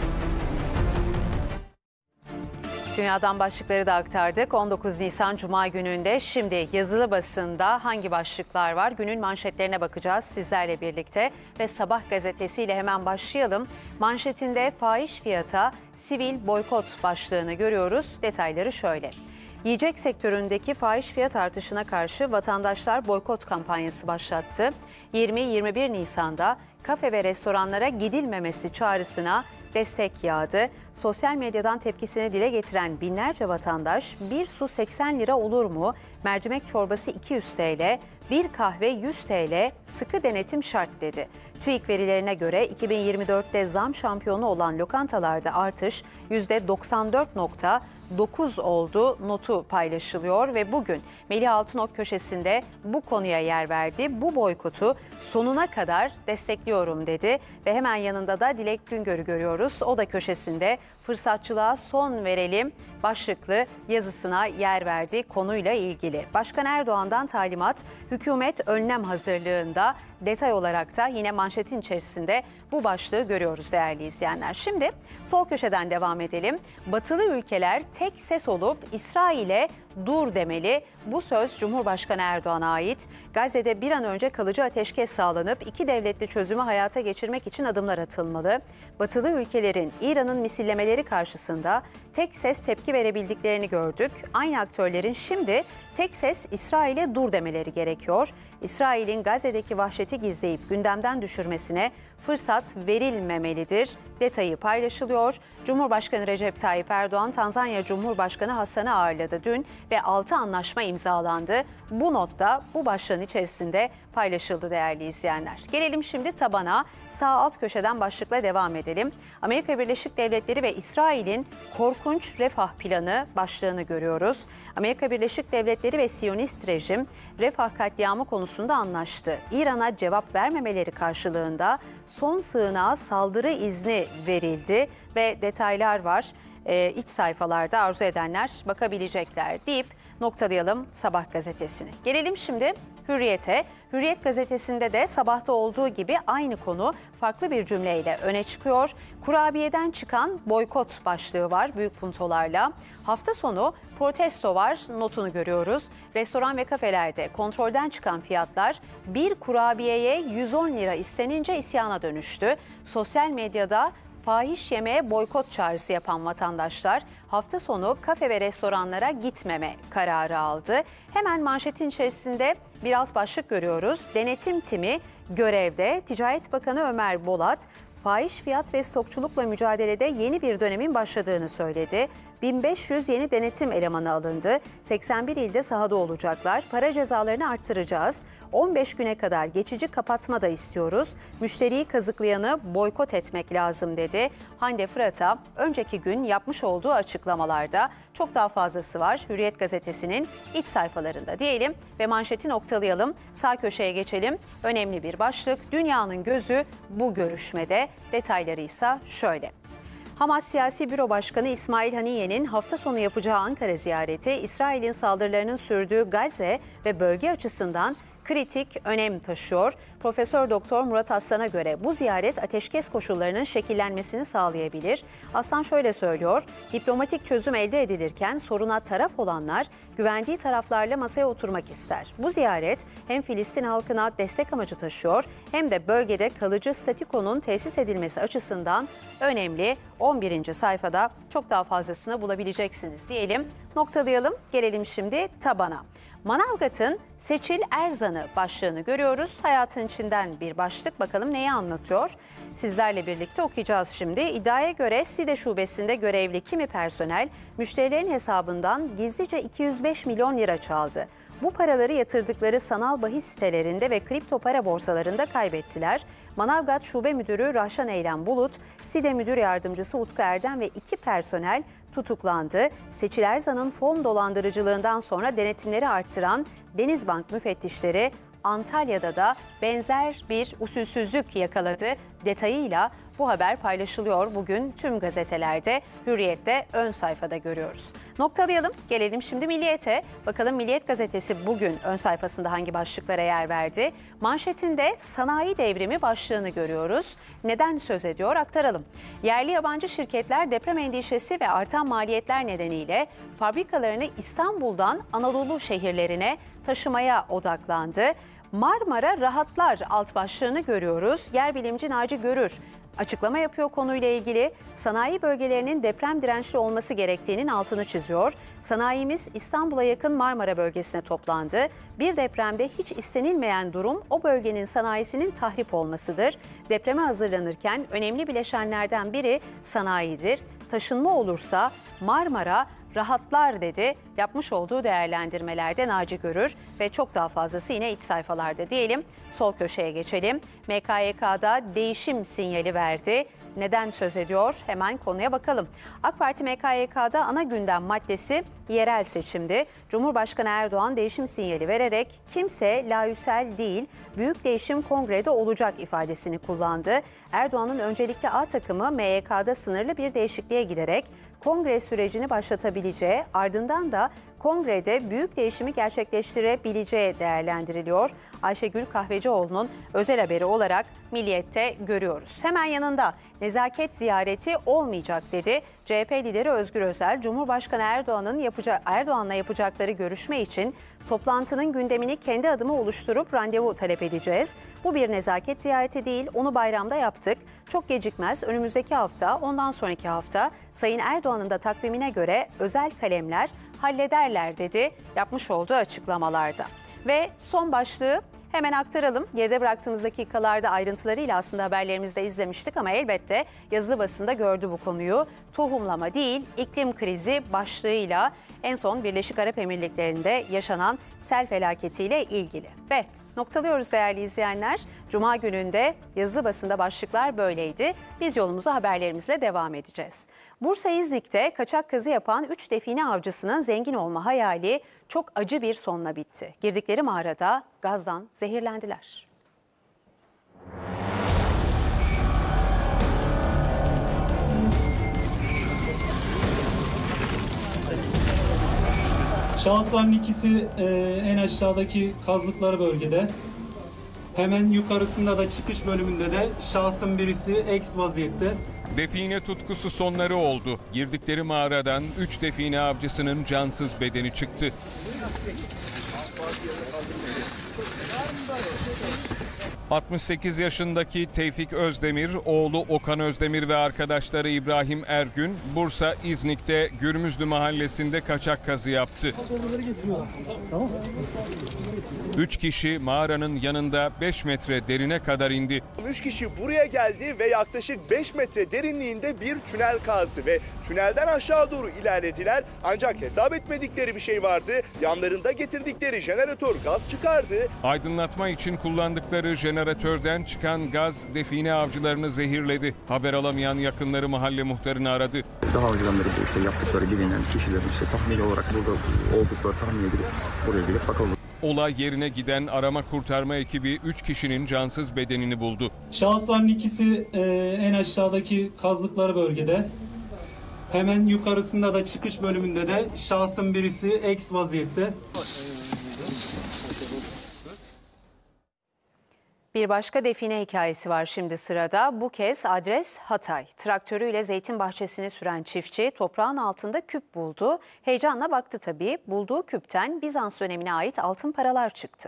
Dünyadan başlıkları da aktardık. on dokuz Nisan Cuma gününde şimdi yazılı basında hangi başlıklar var? Günün manşetlerine bakacağız sizlerle birlikte ve Sabah gazetesiyle hemen başlayalım. Manşetinde fahiş fiyata sivil boykot başlığını görüyoruz. Detayları şöyle. Yiyecek sektöründeki fahiş fiyat artışına karşı vatandaşlar boykot kampanyası başlattı. yirmi yirmi bir Nisan'da kafe ve restoranlara gidilmemesi çağrısına destek yağdı. Sosyal medyadan tepkisini dile getiren binlerce vatandaş bir su seksen lira olur mu? Mercimek çorbası iki yüz TL, bir kahve yüz TL, sıkı denetim şart dedi. TÜİK verilerine göre iki bin yirmi dörtte zam şampiyonu olan lokantalarda artış yüzde doksan dört nokta dokuz oldu notu paylaşılıyor ve bugün Melih Altınok köşesinde bu konuya yer verdi. Bu boykotu sonuna kadar destekliyorum dedi ve hemen yanında da Dilek Güngör'ü görüyoruz. O da köşesinde fırsatçılığa son verelim başlıklı yazısına yer verdi konuyla ilgili. Başkan Erdoğan'dan talimat, hükümet önlem hazırlığında. Detay olarak da yine manşetin içerisinde bu başlığı görüyoruz değerli izleyenler. Şimdi sol köşeden devam edelim. Batılı ülkeler tek ses olup İsrail'e dur demeli. Bu söz Cumhurbaşkanı Erdoğan'a ait. Gazze'de bir an önce kalıcı ateşkes sağlanıp iki devletli çözümü hayata geçirmek için adımlar atılmalı. Batılı ülkelerin İran'ın misillemeleri karşısında tek ses tepki verebildiklerini gördük. Aynı aktörlerin şimdi tek ses İsrail'e dur demeleri gerekiyor. İsrail'in Gazze'deki vahşeti gizleyip gündemden düşürmesine fırsat verilmemelidir. Detayı paylaşılıyor. Cumhurbaşkanı Recep Tayyip Erdoğan, Tanzanya Cumhurbaşkanı Hassan'ı ağırladı dün ve altı anlaşma imzalandı. Bu notta bu başlığın içerisinde paylaşıldı değerli izleyenler. Gelelim şimdi tabana. Sağ alt köşeden başlıkla devam edelim. Amerika Birleşik Devletleri ve İsrail'in korkunç refah planı başlığını görüyoruz. Amerika Birleşik Devletleri ve Siyonist rejim refah katliamı konusunda anlaştı. İran'a cevap vermemeleri karşılığında son sığınağa saldırı izni verildi ve detaylar var. Ee, iç sayfalarda arzu edenler bakabilecekler deyip noktalayalım Sabah gazetesini. Gelelim şimdi Hürriyet'e. Hürriyet gazetesinde de sabahta olduğu gibi aynı konu farklı bir cümleyle öne çıkıyor. Kurabiyeden çıkan boykot başlığı var büyük puntolarla. Hafta sonu protesto var notunu görüyoruz. Restoran ve kafelerde kontrolden çıkan fiyatlar bir kurabiyeye yüz on lira istenince isyana dönüştü. Sosyal medyada fahiş yemeğe boykot çağrısı yapan vatandaşlar hafta sonu kafe ve restoranlara gitmeme kararı aldı. Hemen manşetin içerisinde bir alt başlık görüyoruz. Denetim timi görevde. Ticaret Bakanı Ömer Bolat, fahiş fiyat ve stokçulukla mücadelede yeni bir dönemin başladığını söyledi. bin beş yüz yeni denetim elemanı alındı. seksen bir ilde sahada olacaklar. Para cezalarını arttıracağız. on beş güne kadar geçici kapatma da istiyoruz. Müşteriyi kazıklayanı boykot etmek lazım dedi. Hande Fırat'a önceki gün yapmış olduğu açıklamalarda çok daha fazlası var. Hürriyet gazetesinin iç sayfalarında diyelim ve manşeti noktalayalım. Sağ köşeye geçelim. Önemli bir başlık. Dünyanın gözü bu görüşmede. Detayları ise şöyle. Hamas Siyasi Büro Başkanı İsmail Haniye'nin hafta sonu yapacağı Ankara ziyareti, İsrail'in saldırılarının sürdüğü Gazze ve bölge açısından kritik önem taşıyor. Profesör Doktor Murat Aslan'a göre bu ziyaret ateşkes koşullarının şekillenmesini sağlayabilir. Aslan şöyle söylüyor, diplomatik çözüm elde edilirken soruna taraf olanlar güvendiği taraflarla masaya oturmak ister. Bu ziyaret hem Filistin halkına destek amacı taşıyor hem de bölgede kalıcı statükonun tesis edilmesi açısından önemli. on birinci sayfada çok daha fazlasını bulabileceksiniz diyelim. Noktalayalım, gelelim şimdi tabana. Manavgat'ın Seçil Erzan'ı başlığını görüyoruz. Hayatın içinden bir başlık, bakalım neyi anlatıyor? Sizlerle birlikte okuyacağız şimdi. İddiaya göre SİDE şubesinde görevli kimi personel müşterilerin hesabından gizlice iki yüz beş milyon lira çaldı. Bu paraları yatırdıkları sanal bahis sitelerinde ve kripto para borsalarında kaybettiler. Manavgat Şube Müdürü Rahşan Eylem Bulut, SİDE Müdür Yardımcısı Utku Erdem ve iki personel tutuklandı. Seçil Erzan'ın fon dolandırıcılığından sonra denetimleri arttıran Denizbank müfettişleri Antalya'da da benzer bir usulsüzlük yakaladı. Detayıyla bu haber paylaşılıyor bugün tüm gazetelerde. Hürriyet'te ön sayfada görüyoruz. Noktalayalım, gelelim şimdi Milliyet'e. Bakalım Milliyet gazetesi bugün ön sayfasında hangi başlıklara yer verdi? Manşetinde sanayi devrimi başlığını görüyoruz. Neden söz ediyor aktaralım. Yerli yabancı şirketler deprem endişesi ve artan maliyetler nedeniyle fabrikalarını İstanbul'dan Anadolu şehirlerine taşımaya odaklandı. Marmara rahatlar alt başlığını görüyoruz. Yer bilimci Naci Görür açıklama yapıyor konuyla ilgili. Sanayi bölgelerinin deprem dirençli olması gerektiğinin altını çiziyor. Sanayimiz İstanbul'a yakın Marmara bölgesine toplandı. Bir depremde hiç istenilmeyen durum o bölgenin sanayisinin tahrip olmasıdır. Depreme hazırlanırken önemli bileşenlerden biri sanayidir. Taşınma olursa Marmara rahatlar dedi. Yapmış olduğu değerlendirmelerde Naci Görür ve çok daha fazlası yine iç sayfalarda diyelim. Sol köşeye geçelim. M K Y K'da değişim sinyali verdi. Neden söz ediyor? Hemen konuya bakalım. AK Parti M K Y K'da ana gündem maddesi yerel seçimdi. Cumhurbaşkanı Erdoğan değişim sinyali vererek kimse layüsel değil, büyük değişim kongrede olacak ifadesini kullandı. Erdoğan'ın öncelikle A takımı M Y K'da sınırlı bir değişikliğe giderek kongre sürecini başlatabileceği, ardından da kongrede büyük değişimi gerçekleştirebileceği değerlendiriliyor. Ayşegül Kahvecioğlu'nun özel haberi olarak Milliyet'te görüyoruz. Hemen yanında nezaket ziyareti olmayacak dedi. C H P lideri Özgür Özel, Cumhurbaşkanı Erdoğan'ın yapacağı Erdoğan'la yapacakları görüşme için toplantının gündemini kendi adıma oluşturup randevu talep edeceğiz. Bu bir nezaket ziyareti değil, onu bayramda yaptık. Çok gecikmez, önümüzdeki hafta, ondan sonraki hafta Sayın Erdoğan'ın da takvimine göre özel kalemler hallederler dedi yapmış olduğu açıklamalarda. Ve son başlığı hemen aktaralım. Geride bıraktığımız dakikalarda ayrıntılarıyla aslında haberlerimizde izlemiştik ama elbette yazılı basında gördü bu konuyu. Tohumlama değil, iklim krizi başlığıyla en son Birleşik Arap Emirlikleri'nde yaşanan sel felaketiyle ilgili. Ve noktalıyoruz değerli izleyenler. Cuma gününde yazılı basında başlıklar böyleydi. Biz yolumuza haberlerimizle devam edeceğiz. Bursa İznik'te kaçak kazı yapan üç define avcısının zengin olma hayali çok acı bir sonla bitti. Girdikleri mağarada gazdan zehirlendiler. Şahısların ikisi e, en aşağıdaki kazdıkları bölgede. Hemen yukarısında da çıkış bölümünde de şahsın birisi eks vaziyette. Define tutkusu sonları oldu. Girdikleri mağaradan üç define avcısının cansız bedeni çıktı. altmış sekiz yaşındaki Tevfik Özdemir, oğlu Okan Özdemir ve arkadaşları İbrahim Ergün, Bursa İznik'te Gürmüzlü mahallesinde kaçak kazı yaptı. Üç kişi mağaranın yanında beş metre derine kadar indi. Üç kişi buraya geldi ve yaklaşık beş metre derinliğinde bir tünel kazdı ve tünelden aşağı doğru ilerlediler. Ancak hesap etmedikleri bir şey vardı. Yanlarında getirdikleri jeneratör gaz çıkardı. Aydınlatma için kullandıkları jeneratörden çıkan gaz define avcılarını zehirledi. Haber alamayan yakınları mahalle muhtarını aradı. Daha önceden beri bu işte yaptıkları bilinen kişilerin işte tahmini olarak burada oldukları tahmin edilip buraya gelip bakalım. Olay yerine giden arama kurtarma ekibi üç kişinin cansız bedenini buldu. Şahısların ikisi e, en aşağıdaki kazdıkları bölgede. Hemen yukarısında da çıkış bölümünde de şahsın birisi eks vaziyette. Bir başka define hikayesi var şimdi sırada. Bu kez adres Hatay. Traktörüyle zeytin bahçesini süren çiftçi toprağın altında küp buldu. Heyecanla baktı tabii. Bulduğu küpten Bizans dönemine ait altın paralar çıktı.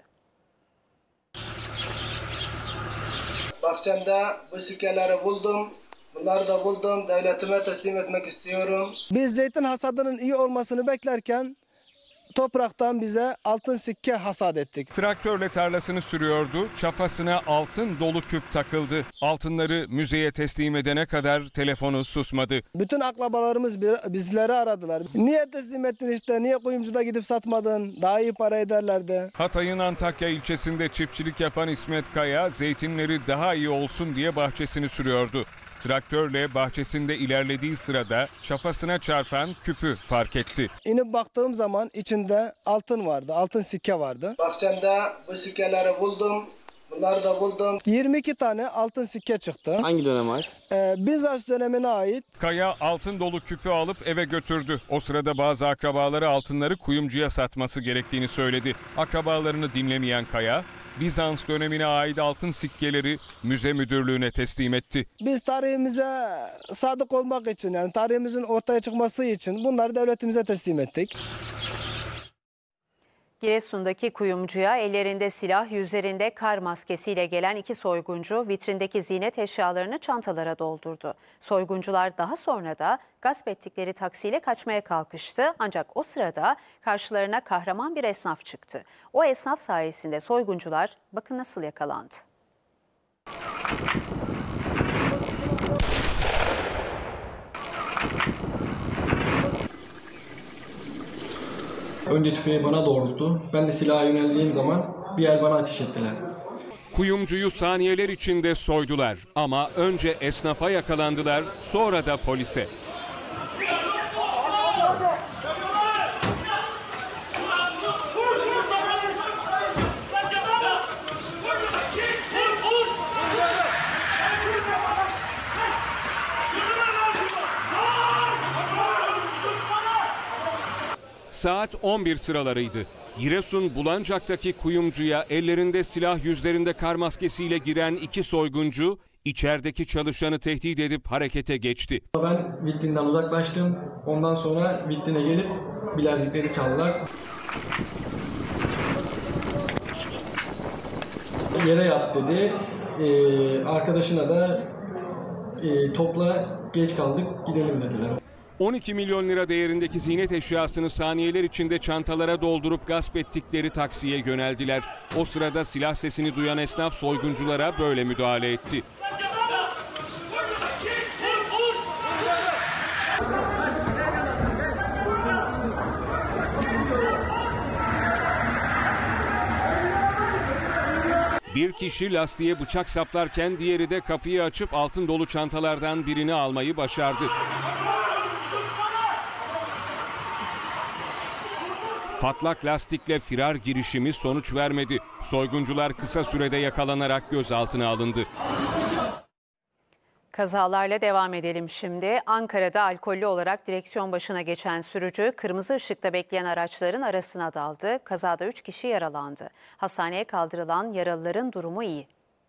Bahçemde bu sikkeleri buldum. Bunları da buldum. Devletime teslim etmek istiyorum. Biz zeytin hasadının iyi olmasını beklerken topraktan bize altın sikke hasat ettik. Traktörle tarlasını sürüyordu, çapasına altın dolu küp takıldı. Altınları müzeye teslim edene kadar telefonu susmadı. Bütün akrabalarımız bizleri aradılar. Niye teslim ettin işte, niye kuyumcuda gidip satmadın, daha iyi para ederlerdi. Hatay'ın Antakya ilçesinde çiftçilik yapan İsmet Kaya, zeytinleri daha iyi olsun diye bahçesini sürüyordu. Traktörle bahçesinde ilerlediği sırada çapasına çarpan küpü fark etti. İnip baktığım zaman içinde altın vardı, altın sikke vardı. Bahçemde bu sikkeleri buldum. Bunları da buldum. yirmi iki tane altın sikke çıktı. Hangi döneme ait? Ee, Bizans dönemine ait. Kaya altın dolu küpü alıp eve götürdü. O sırada bazı akrabaları altınları kuyumcuya satması gerektiğini söyledi. Akrabalarını dinlemeyen Kaya, Bizans dönemine ait altın sikkeleri müze müdürlüğüne teslim etti. Biz tarihimize sadık olmak için, yani tarihimizin ortaya çıkması için bunları devletimize teslim ettik. Giresun'daki kuyumcuya ellerinde silah, yüzlerinde kar maskesiyle gelen iki soyguncu vitrindeki ziynet eşyalarını çantalara doldurdu. Soyguncular daha sonra da gasp ettikleri taksiyle kaçmaya kalkıştı. Ancak o sırada karşılarına kahraman bir esnaf çıktı. O esnaf sayesinde soyguncular bakın nasıl yakalandı. Önce tüfeği bana doğrulttu. Ben de silaha yöneldiğim zaman bir el bana ateş ettiler. Kuyumcuyu saniyeler içinde soydular ama önce esnafa yakalandılar, sonra da polise. Saat on bir sıralarıydı. Giresun Bulancak'taki kuyumcuya ellerinde silah, yüzlerinde kar maskesiyle giren iki soyguncu içerideki çalışanı tehdit edip harekete geçti. Ben vitrinden uzaklaştım. Ondan sonra vitrine gelip bilezikleri çaldılar. Yere yat dedi. Ee, arkadaşına da e, topla geç kaldık gidelim dediler. on iki milyon lira değerindeki ziynet eşyasını saniyeler içinde çantalara doldurup gasp ettikleri taksiye yöneldiler. O sırada silah sesini duyan esnaf soygunculara böyle müdahale etti. Bir kişi lastiğe bıçak saplarken diğeri de kapıyı açıp altın dolu çantalardan birini almayı başardı. Patlak lastikle firar girişimi sonuç vermedi. Soyguncular kısa sürede yakalanarak gözaltına alındı. Kazalarla devam edelim şimdi. Ankara'da alkollü olarak direksiyon başına geçen sürücü kırmızı ışıkta bekleyen araçların arasına daldı. Kazada üç kişi yaralandı. Hastaneye kaldırılan yaralıların durumu iyi.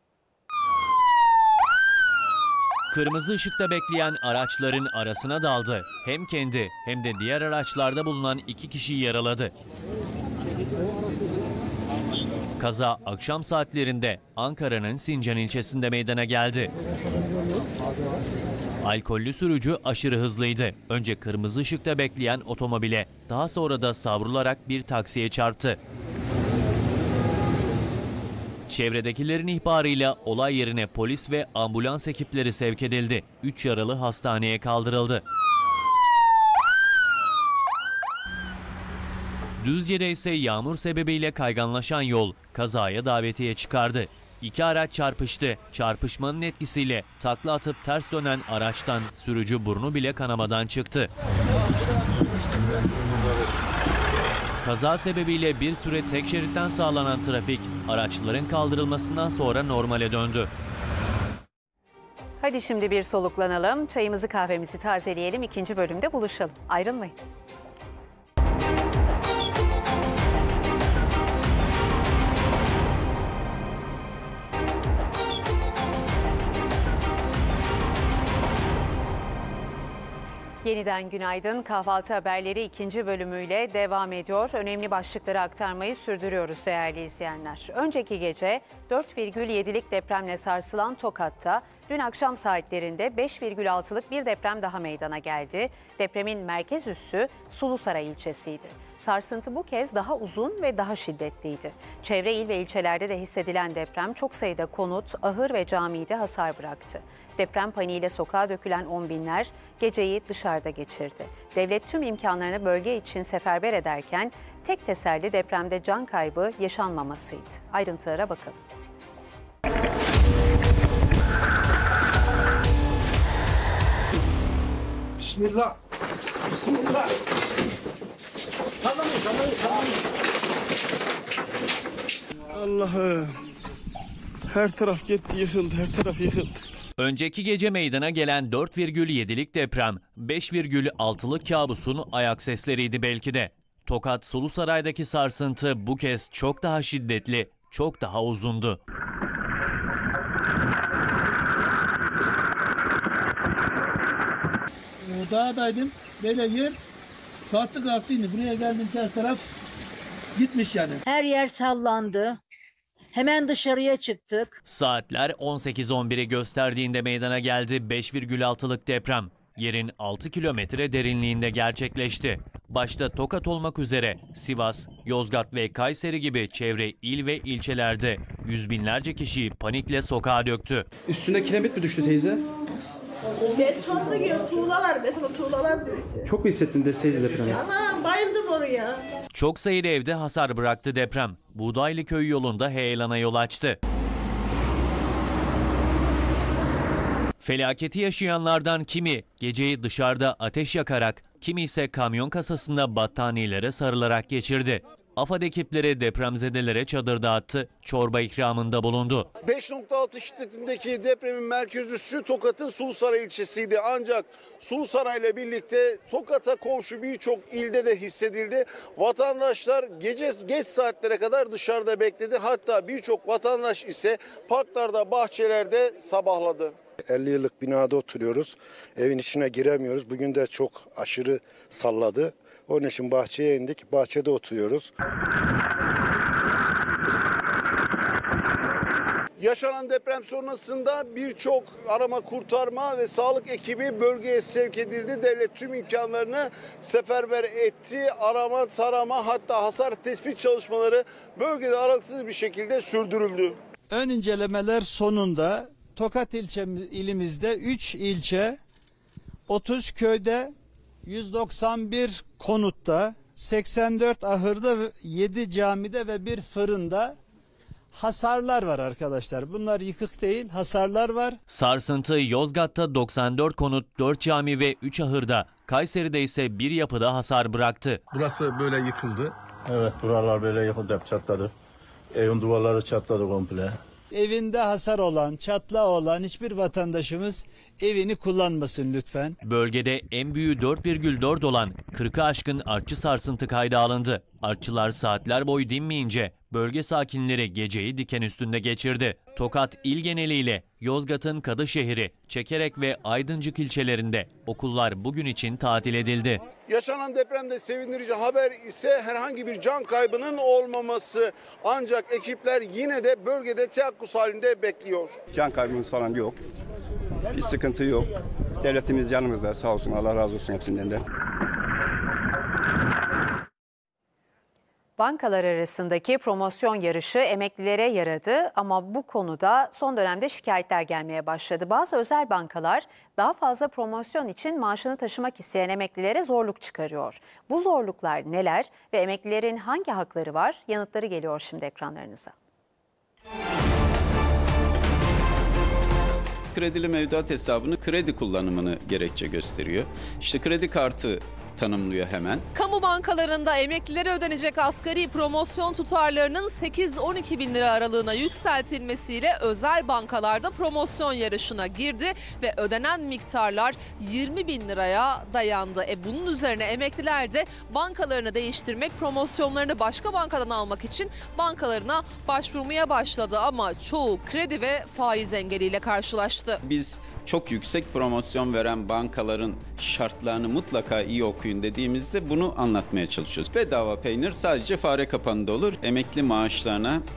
Kırmızı ışıkta bekleyen araçların arasına daldı. Hem kendi hem de diğer araçlarda bulunan iki kişiyi yaraladı. Kaza akşam saatlerinde Ankara'nın Sincan ilçesinde meydana geldi. Alkollü sürücü aşırı hızlıydı. Önce kırmızı ışıkta bekleyen otomobile, daha sonra da savrularak bir taksiye çarptı. Çevredekilerin ihbarıyla olay yerine polis ve ambulans ekipleri sevk edildi. Üç yaralı hastaneye kaldırıldı. Düzce'de ise yağmur sebebiyle kayganlaşan yol kazaya davetiye çıkardı. İki araç çarpıştı. Çarpışmanın etkisiyle takla atıp ters dönen araçtan sürücü burnu bile kanamadan çıktı. Kaza sebebiyle bir süre tek şeritten sağlanan trafik araçların kaldırılmasından sonra normale döndü. Hadi şimdi bir soluklanalım, çayımızı kahvemizi tazeleyelim, ikinci bölümde buluşalım. Ayrılmayın. Yeniden günaydın. Kahvaltı haberleri ikinci bölümüyle devam ediyor. Önemli başlıkları aktarmayı sürdürüyoruz değerli izleyenler. Önceki gece dört virgül yedilik depremle sarsılan Tokat'ta Dün akşam saatlerinde beş virgül altılık bir deprem daha meydana geldi. Depremin merkez üssü Sulusaray ilçesiydi. Sarsıntı bu kez daha uzun ve daha şiddetliydi. Çevre il ve ilçelerde de hissedilen deprem çok sayıda konut, ahır ve camide hasar bıraktı. Deprem paniğiyle sokağa dökülen on binler geceyi dışarıda geçirdi. Devlet tüm imkanlarını bölge için seferber ederken tek teselli depremde can kaybı yaşanmamasıydı. Ayrıntılara bakalım. Bismillah. Bismillah. Tamam, tamam, tamam. Allah'ım. Her taraf gitti, yıkıldı, her taraf yıkıldı. Önceki gece meydana gelen dört virgül yedilik deprem, beş virgül altılık kabusun ayak sesleriydi belki de. Tokat Sulusaray'daki sarsıntı bu kez çok daha şiddetli, çok daha uzundu. Dağdaydım, böyle yer kalktı kalktı indi. Buraya geldim, her taraf gitmiş yani. Her yer sallandı. Hemen dışarıya çıktık. Saatler on sekiz on biri gösterdiğinde meydana geldi beş virgül altılık deprem. Yerin altı kilometre derinliğinde gerçekleşti. Başta Tokat olmak üzere Sivas, Yozgat ve Kayseri gibi çevre il ve ilçelerde yüz binlerce kişiyi panikle sokağa döktü. Üstünde kiremit mi düştü teyze? Betonlu gibi tuğlalar, beton tuğlalar düştü. Çok mu hissettin de teyze depremi? Anam bayıldım oraya. Çok sayıda evde hasar bıraktı deprem. Buğdaylı Köy yolunda heyelana yol açtı. Felaketi yaşayanlardan kimi geceyi dışarıda ateş yakarak, kimi ise kamyon kasasında battaniyelere sarılarak geçirdi. AFAD ekipleri depremzedelere çadır dağıttı, çorba ikramında bulundu. beş nokta altı şiddetindeki depremin merkez üssü Tokat'ın Sulusaray ilçesiydi. Ancak Sulusaray ile birlikte Tokat'a komşu birçok ilde de hissedildi. Vatandaşlar gece geç saatlere kadar dışarıda bekledi. Hatta birçok vatandaş ise parklarda, bahçelerde sabahladı. elli yıllık binada oturuyoruz. Evin içine giremiyoruz. Bugün de çok aşırı salladı. Onun için bahçeye indik. Bahçede oturuyoruz. Yaşanan deprem sonrasında birçok arama kurtarma ve sağlık ekibi bölgeye sevk edildi. Devlet tüm imkanlarını seferber etti. Arama, tarama, hatta hasar tespit çalışmaları bölgede aralıksız bir şekilde sürdürüldü. Ön incelemeler sonunda Tokat ilçemiz, ilimizde üç ilçe, otuz köyde, yüz doksan bir konutta, seksen dört ahırda, yedi camide ve bir fırında hasarlar var arkadaşlar. Bunlar yıkık değil, hasarlar var. Sarsıntı Yozgat'ta doksan dört konut, dört cami ve üç ahırda, Kayseri'de ise bir yapıda hasar bıraktı. Burası böyle yıkıldı. Evet, buralar böyle yıkıldı, çatladı. Evin duvarları çatladı komple. Evinde hasar olan, çatlağı olan hiçbir vatandaşımız evini kullanmasın lütfen. Bölgede en büyüğü dört virgül dört olan kırkı aşkın artçı sarsıntı kayda alındı. Artçılar saatler boyu dinmeyince bölge sakinleri geceyi diken üstünde geçirdi. Tokat il geneliyle Yozgat'ın Kadışehir'i, Çekerek ve Aydıncık ilçelerinde okullar bugün için tatil edildi. Yaşanan depremde sevindirici haber ise herhangi bir can kaybının olmaması. Ancak ekipler yine de bölgede teyakkuz halinde bekliyor. Can kaybımız falan yok. Bir sıkıntı yok. Devletimiz yanımızda, sağ olsun, Allah razı olsun hepsinden de. Bankalar arasındaki promosyon yarışı emeklilere yaradı ama bu konuda son dönemde şikayetler gelmeye başladı. Bazı özel bankalar daha fazla promosyon için maaşını taşımak isteyen emeklilere zorluk çıkarıyor. Bu zorluklar neler ve emeklilerin hangi hakları var? Yanıtları geliyor şimdi ekranlarınıza. Kredili mevduat hesabını kredi kullanımını gerekçe gösteriyor. İşte kredi kartı tanımlıyor hemen. Kamu bankalarında emeklilere ödenecek asgari promosyon tutarlarının sekiz on iki bin lira aralığına yükseltilmesiyle özel bankalarda promosyon yarışına girdi ve ödenen miktarlar yirmi bin liraya dayandı. E bunun üzerine emekliler de bankalarını değiştirmek, promosyonlarını başka bankadan almak için bankalarına başvurmaya başladı ama çoğu kredi ve faiz engeliyle karşılaştı. Biz çok yüksek promosyon veren bankaların şartlarını mutlaka iyi okuyun dediğimizde bunu anlatmaya çalışıyoruz. Bedava peynir sadece fare kapanında olur. Emekli maaşlarına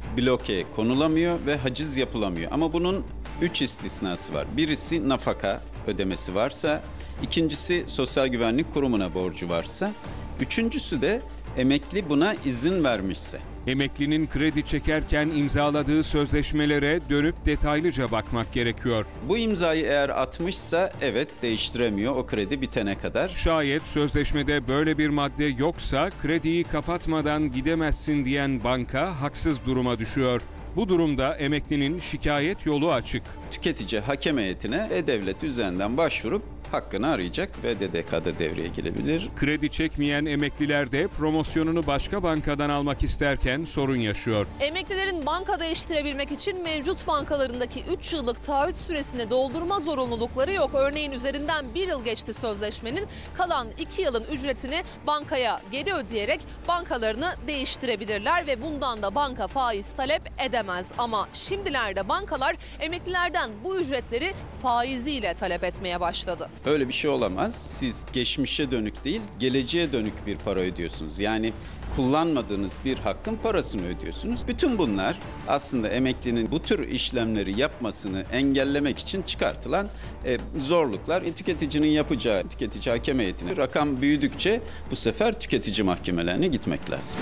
bloke konulamıyor ve haciz yapılamıyor. Ama bunun üç istisnası var. Birisi nafaka ödemesi varsa, ikincisi Sosyal Güvenlik Kurumu'na borcu varsa, üçüncüsü de emekli buna izin vermişse. Emeklinin kredi çekerken imzaladığı sözleşmelere dönüp detaylıca bakmak gerekiyor. Bu imzayı eğer atmışsa evet değiştiremiyor o kredi bitene kadar. Şayet sözleşmede böyle bir madde yoksa krediyi kapatmadan gidemezsin diyen banka haksız duruma düşüyor. Bu durumda emeklinin şikayet yolu açık. Tüketici hakem heyetine E-Devlet üzerinden başvurup hakkını arayacak ve D D K'da devreye gelebilir. Kredi çekmeyen emekliler de promosyonunu başka bankadan almak isterken sorun yaşıyor. Emeklilerin banka değiştirebilmek için mevcut bankalarındaki üç yıllık taahhüt süresini doldurma zorunlulukları yok. Örneğin üzerinden bir yıl geçti sözleşmenin, kalan iki yılın ücretini bankaya geri ödeyerek bankalarını değiştirebilirler ve bundan da banka faiz talep edemez. Ama şimdilerde bankalar emeklilerden bu ücretleri faiziyle talep etmeye başladı. Öyle bir şey olamaz. Siz geçmişe dönük değil, geleceğe dönük bir para ödüyorsunuz. Yani kullanmadığınız bir hakkın parasını ödüyorsunuz. Bütün bunlar aslında emeklinin bu tür işlemleri yapmasını engellemek için çıkartılan e, zorluklar. E, tüketicinin yapacağı tüketici hakem heyetine rakam büyüdükçe bu sefer tüketici mahkemelerine gitmek lazım.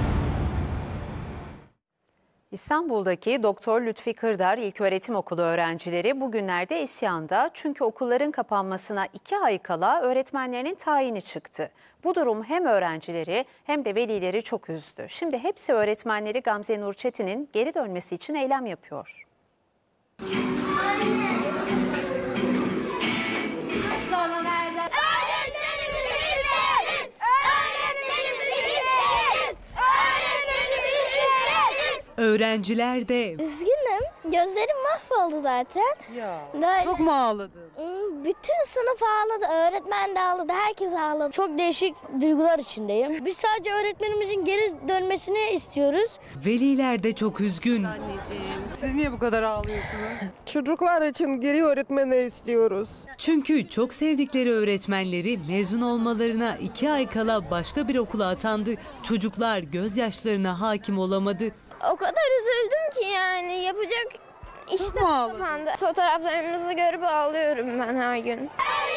İstanbul'daki Doktor Lütfi Kırdar İlköğretim Okulu öğrencileri bugünlerde isyanda, çünkü okulların kapanmasına iki ay kala öğretmenlerinin tayini çıktı. Bu durum hem öğrencileri hem de velileri çok üzdü. Şimdi hepsi öğretmenleri Gamze Nur Çetin'in geri dönmesi için eylem yapıyor. Öğrenciler de üzgünüm. Gözlerim mahvoldu zaten. Ya, Böyle, çok mu ağladın? Bütün sınıf ağladı. Öğretmen de ağladı. Herkes ağladı. Çok değişik duygular içindeyim. Biz sadece öğretmenimizin geri dönmesini istiyoruz. Veliler de çok üzgün. Anneciğim, siz niye bu kadar ağlıyorsunuz? Çocuklar için geri öğretmeni istiyoruz. Çünkü çok sevdikleri öğretmenleri mezun olmalarına iki ay kala başka bir okula atandı. Çocuklar gözyaşlarına hakim olamadı. O kadar üzüldüm ki yani yapacak işte kapandı. Fotoğraflarımızı görüp ağlıyorum ben her gün.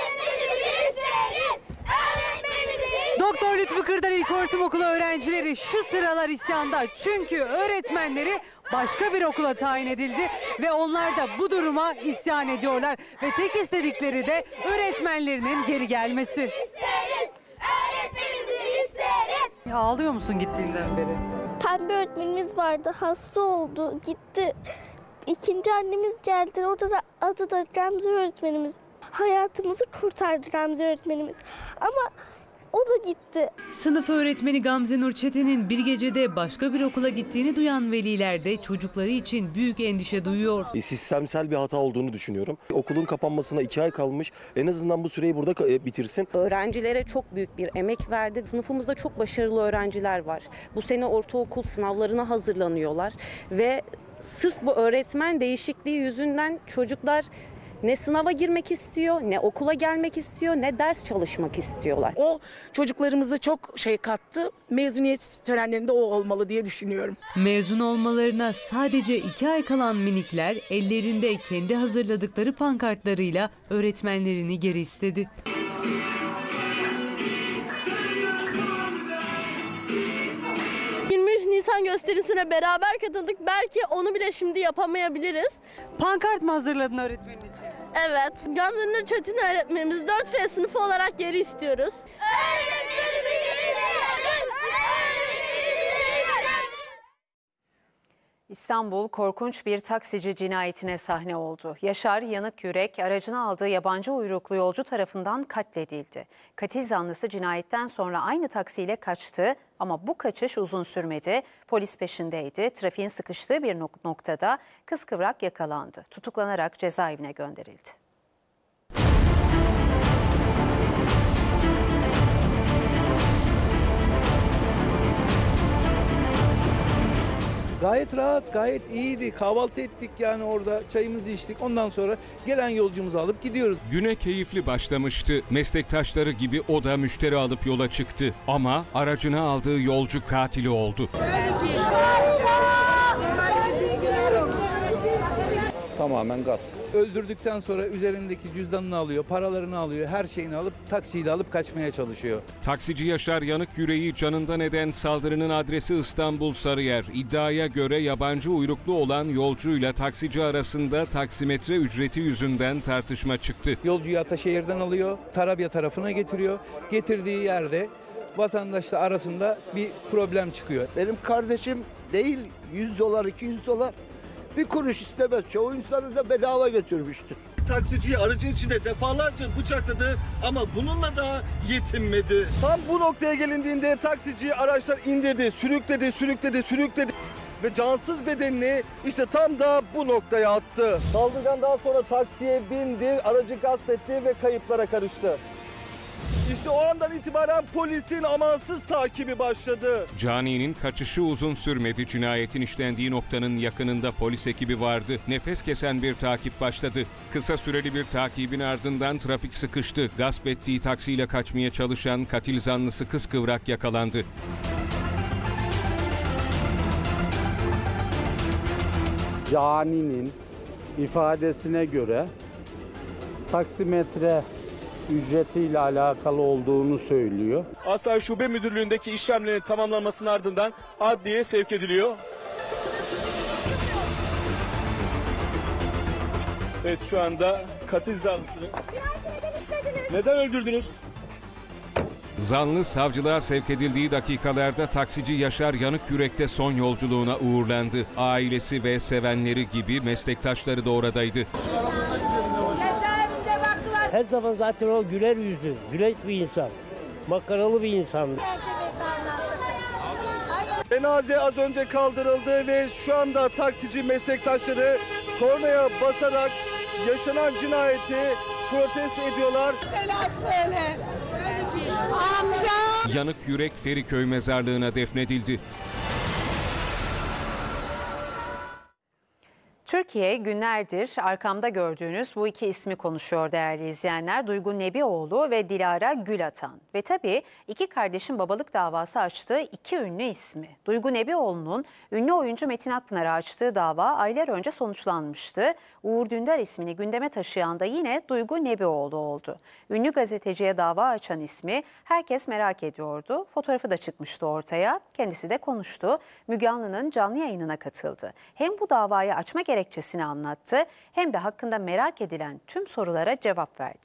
Doktor Lütfi Kırdar İlköğretim Okulu öğrencileri şu sıralar isyanda, çünkü öğretmenleri başka bir okula tayin edildi ve onlar da bu duruma isyan ediyorlar ve tek istedikleri de öğretmenlerinin geri gelmesi. İsteriz, öğretmenimizi isteriz. Ya, ağlıyor musun gittiğinden beri? Pembe öğretmenimiz vardı, hasta oldu, gitti. İkinci annemiz geldi, orada da adı da Gamze öğretmenimiz. Hayatımızı kurtardı Gamze öğretmenimiz. Ama o da gitti. Sınıf öğretmeni Gamze Nur Çetin'in bir gecede başka bir okula gittiğini duyan veliler de çocukları için büyük endişe duyuyor. Sistemsel bir hata olduğunu düşünüyorum. Okulun kapanmasına iki ay kalmış. En azından bu süreyi burada bitirsin. Öğrencilere çok büyük bir emek verdi. Sınıfımızda çok başarılı öğrenciler var. Bu sene ortaokul sınavlarına hazırlanıyorlar ve sırf bu öğretmen değişikliği yüzünden çocuklar ne sınava girmek istiyor, ne okula gelmek istiyor, ne ders çalışmak istiyorlar. O çocuklarımıza çok şey kattı. Mezuniyet törenlerinde o olmalı diye düşünüyorum. Mezun olmalarına sadece iki ay kalan minikler ellerinde kendi hazırladıkları pankartlarıyla öğretmenlerini geri istedi. yirmi üç Nisan gösterisine beraber katıldık. Belki onu bile şimdi yapamayabiliriz. Pankart mı hazırladın öğretmenin için? Evet. Gamze Nur Çetin öğretmenimiz dört F sınıfı olarak geri istiyoruz. İstanbul korkunç bir taksici cinayetine sahne oldu. Yaşar Yanık Yürek aracına aldığı yabancı uyruklu yolcu tarafından katledildi. Katil zanlısı cinayetten sonra aynı taksiyle kaçtı ama bu kaçış uzun sürmedi. Polis peşindeydi. Trafiğin sıkıştığı bir noktada kıskıvrak yakalandı. Tutuklanarak cezaevine gönderildi. Gayet rahat, gayet iyiydi. Kahvaltı ettik yani orada, çayımızı içtik. Ondan sonra gelen yolcumuzu alıp gidiyoruz. Güne keyifli başlamıştı. Meslektaşları gibi o da müşteri alıp yola çıktı. Ama aracına aldığı yolcu katili oldu. Tamamen gasp. Öldürdükten sonra üzerindeki cüzdanını alıyor, paralarını alıyor, her şeyini alıp taksiyi de alıp kaçmaya çalışıyor. Taksici Yaşar Yanıkyürek'i canından eden saldırının adresi İstanbul Sarıyer. İddiaya göre yabancı uyruklu olan yolcuyla taksici arasında taksimetre ücreti yüzünden tartışma çıktı. Yolcuyu Ataşehir'den alıyor, Tarabya tarafına getiriyor. Getirdiği yerde vatandaşla arasında bir problem çıkıyor. Benim kardeşim değil yüz dolar iki yüz dolar bir kuruş istemez. Çoğu insanı da bedava götürmüştür. Taksiciyi aracın içinde defalarca bıçakladı ama bununla da yetinmedi. Tam bu noktaya gelindiğinde taksiciyi araçlar indirdi, sürükledi, sürükledi, sürükledi ve cansız bedenini işte tam da bu noktaya attı. Saldırgan daha sonra taksiye bindi, aracı gasp etti ve kayıplara karıştı. İşte o andan itibaren polisin amansız takibi başladı. Cani'nin kaçışı uzun sürmedi. Cinayetin işlendiği noktanın yakınında polis ekibi vardı. Nefes kesen bir takip başladı. Kısa süreli bir takibin ardından trafik sıkıştı. Gasp ettiği taksiyle kaçmaya çalışan katil zanlısı kıskıvrak yakalandı. Cani'nin ifadesine göre taksimetre ücretiyle alakalı olduğunu söylüyor. Asayiş Şube Müdürlüğü'ndeki işlemlerin tamamlanmasının ardından adliyeye sevk ediliyor. Evet, şu anda katil zanlısını neden öldürdünüz? Zanlı savcılığa sevk edildiği dakikalarda taksici Yaşar Yanıkyürek'te son yolculuğuna uğurlandı. Ailesi ve sevenleri gibi meslektaşları da oradaydı. Her zaman zaten o güler yüzlü, güleç bir insan, makaralı bir insandı. Cenaze az önce kaldırıldı ve şu anda taksici meslektaşları kornaya basarak yaşanan cinayeti protesto ediyorlar. Selam söyle. Amca. Yanıkyürek Feriköy mezarlığına defnedildi. Türkiye günlerdir arkamda gördüğünüz bu iki ismi konuşuyor değerli izleyenler. Duygu Nebioğlu ve Dilara Gülatan. Ve tabii iki kardeşin babalık davası açtığı iki ünlü ismi. Duygu Nebioğlu'nun ünlü oyuncu Metin Akpınar'a açtığı dava aylar önce sonuçlanmıştı. Uğur Dündar ismini gündeme taşıyan da yine Duygu Nebioğlu oldu. Ünlü gazeteciye dava açan ismi herkes merak ediyordu. Fotoğrafı da çıkmıştı ortaya. Kendisi de konuştu. Müge Anlı'nın canlı yayınına katıldı. Hem bu davayı açma gerekçesini anlattı hem de hakkında merak edilen tüm sorulara cevap verdi.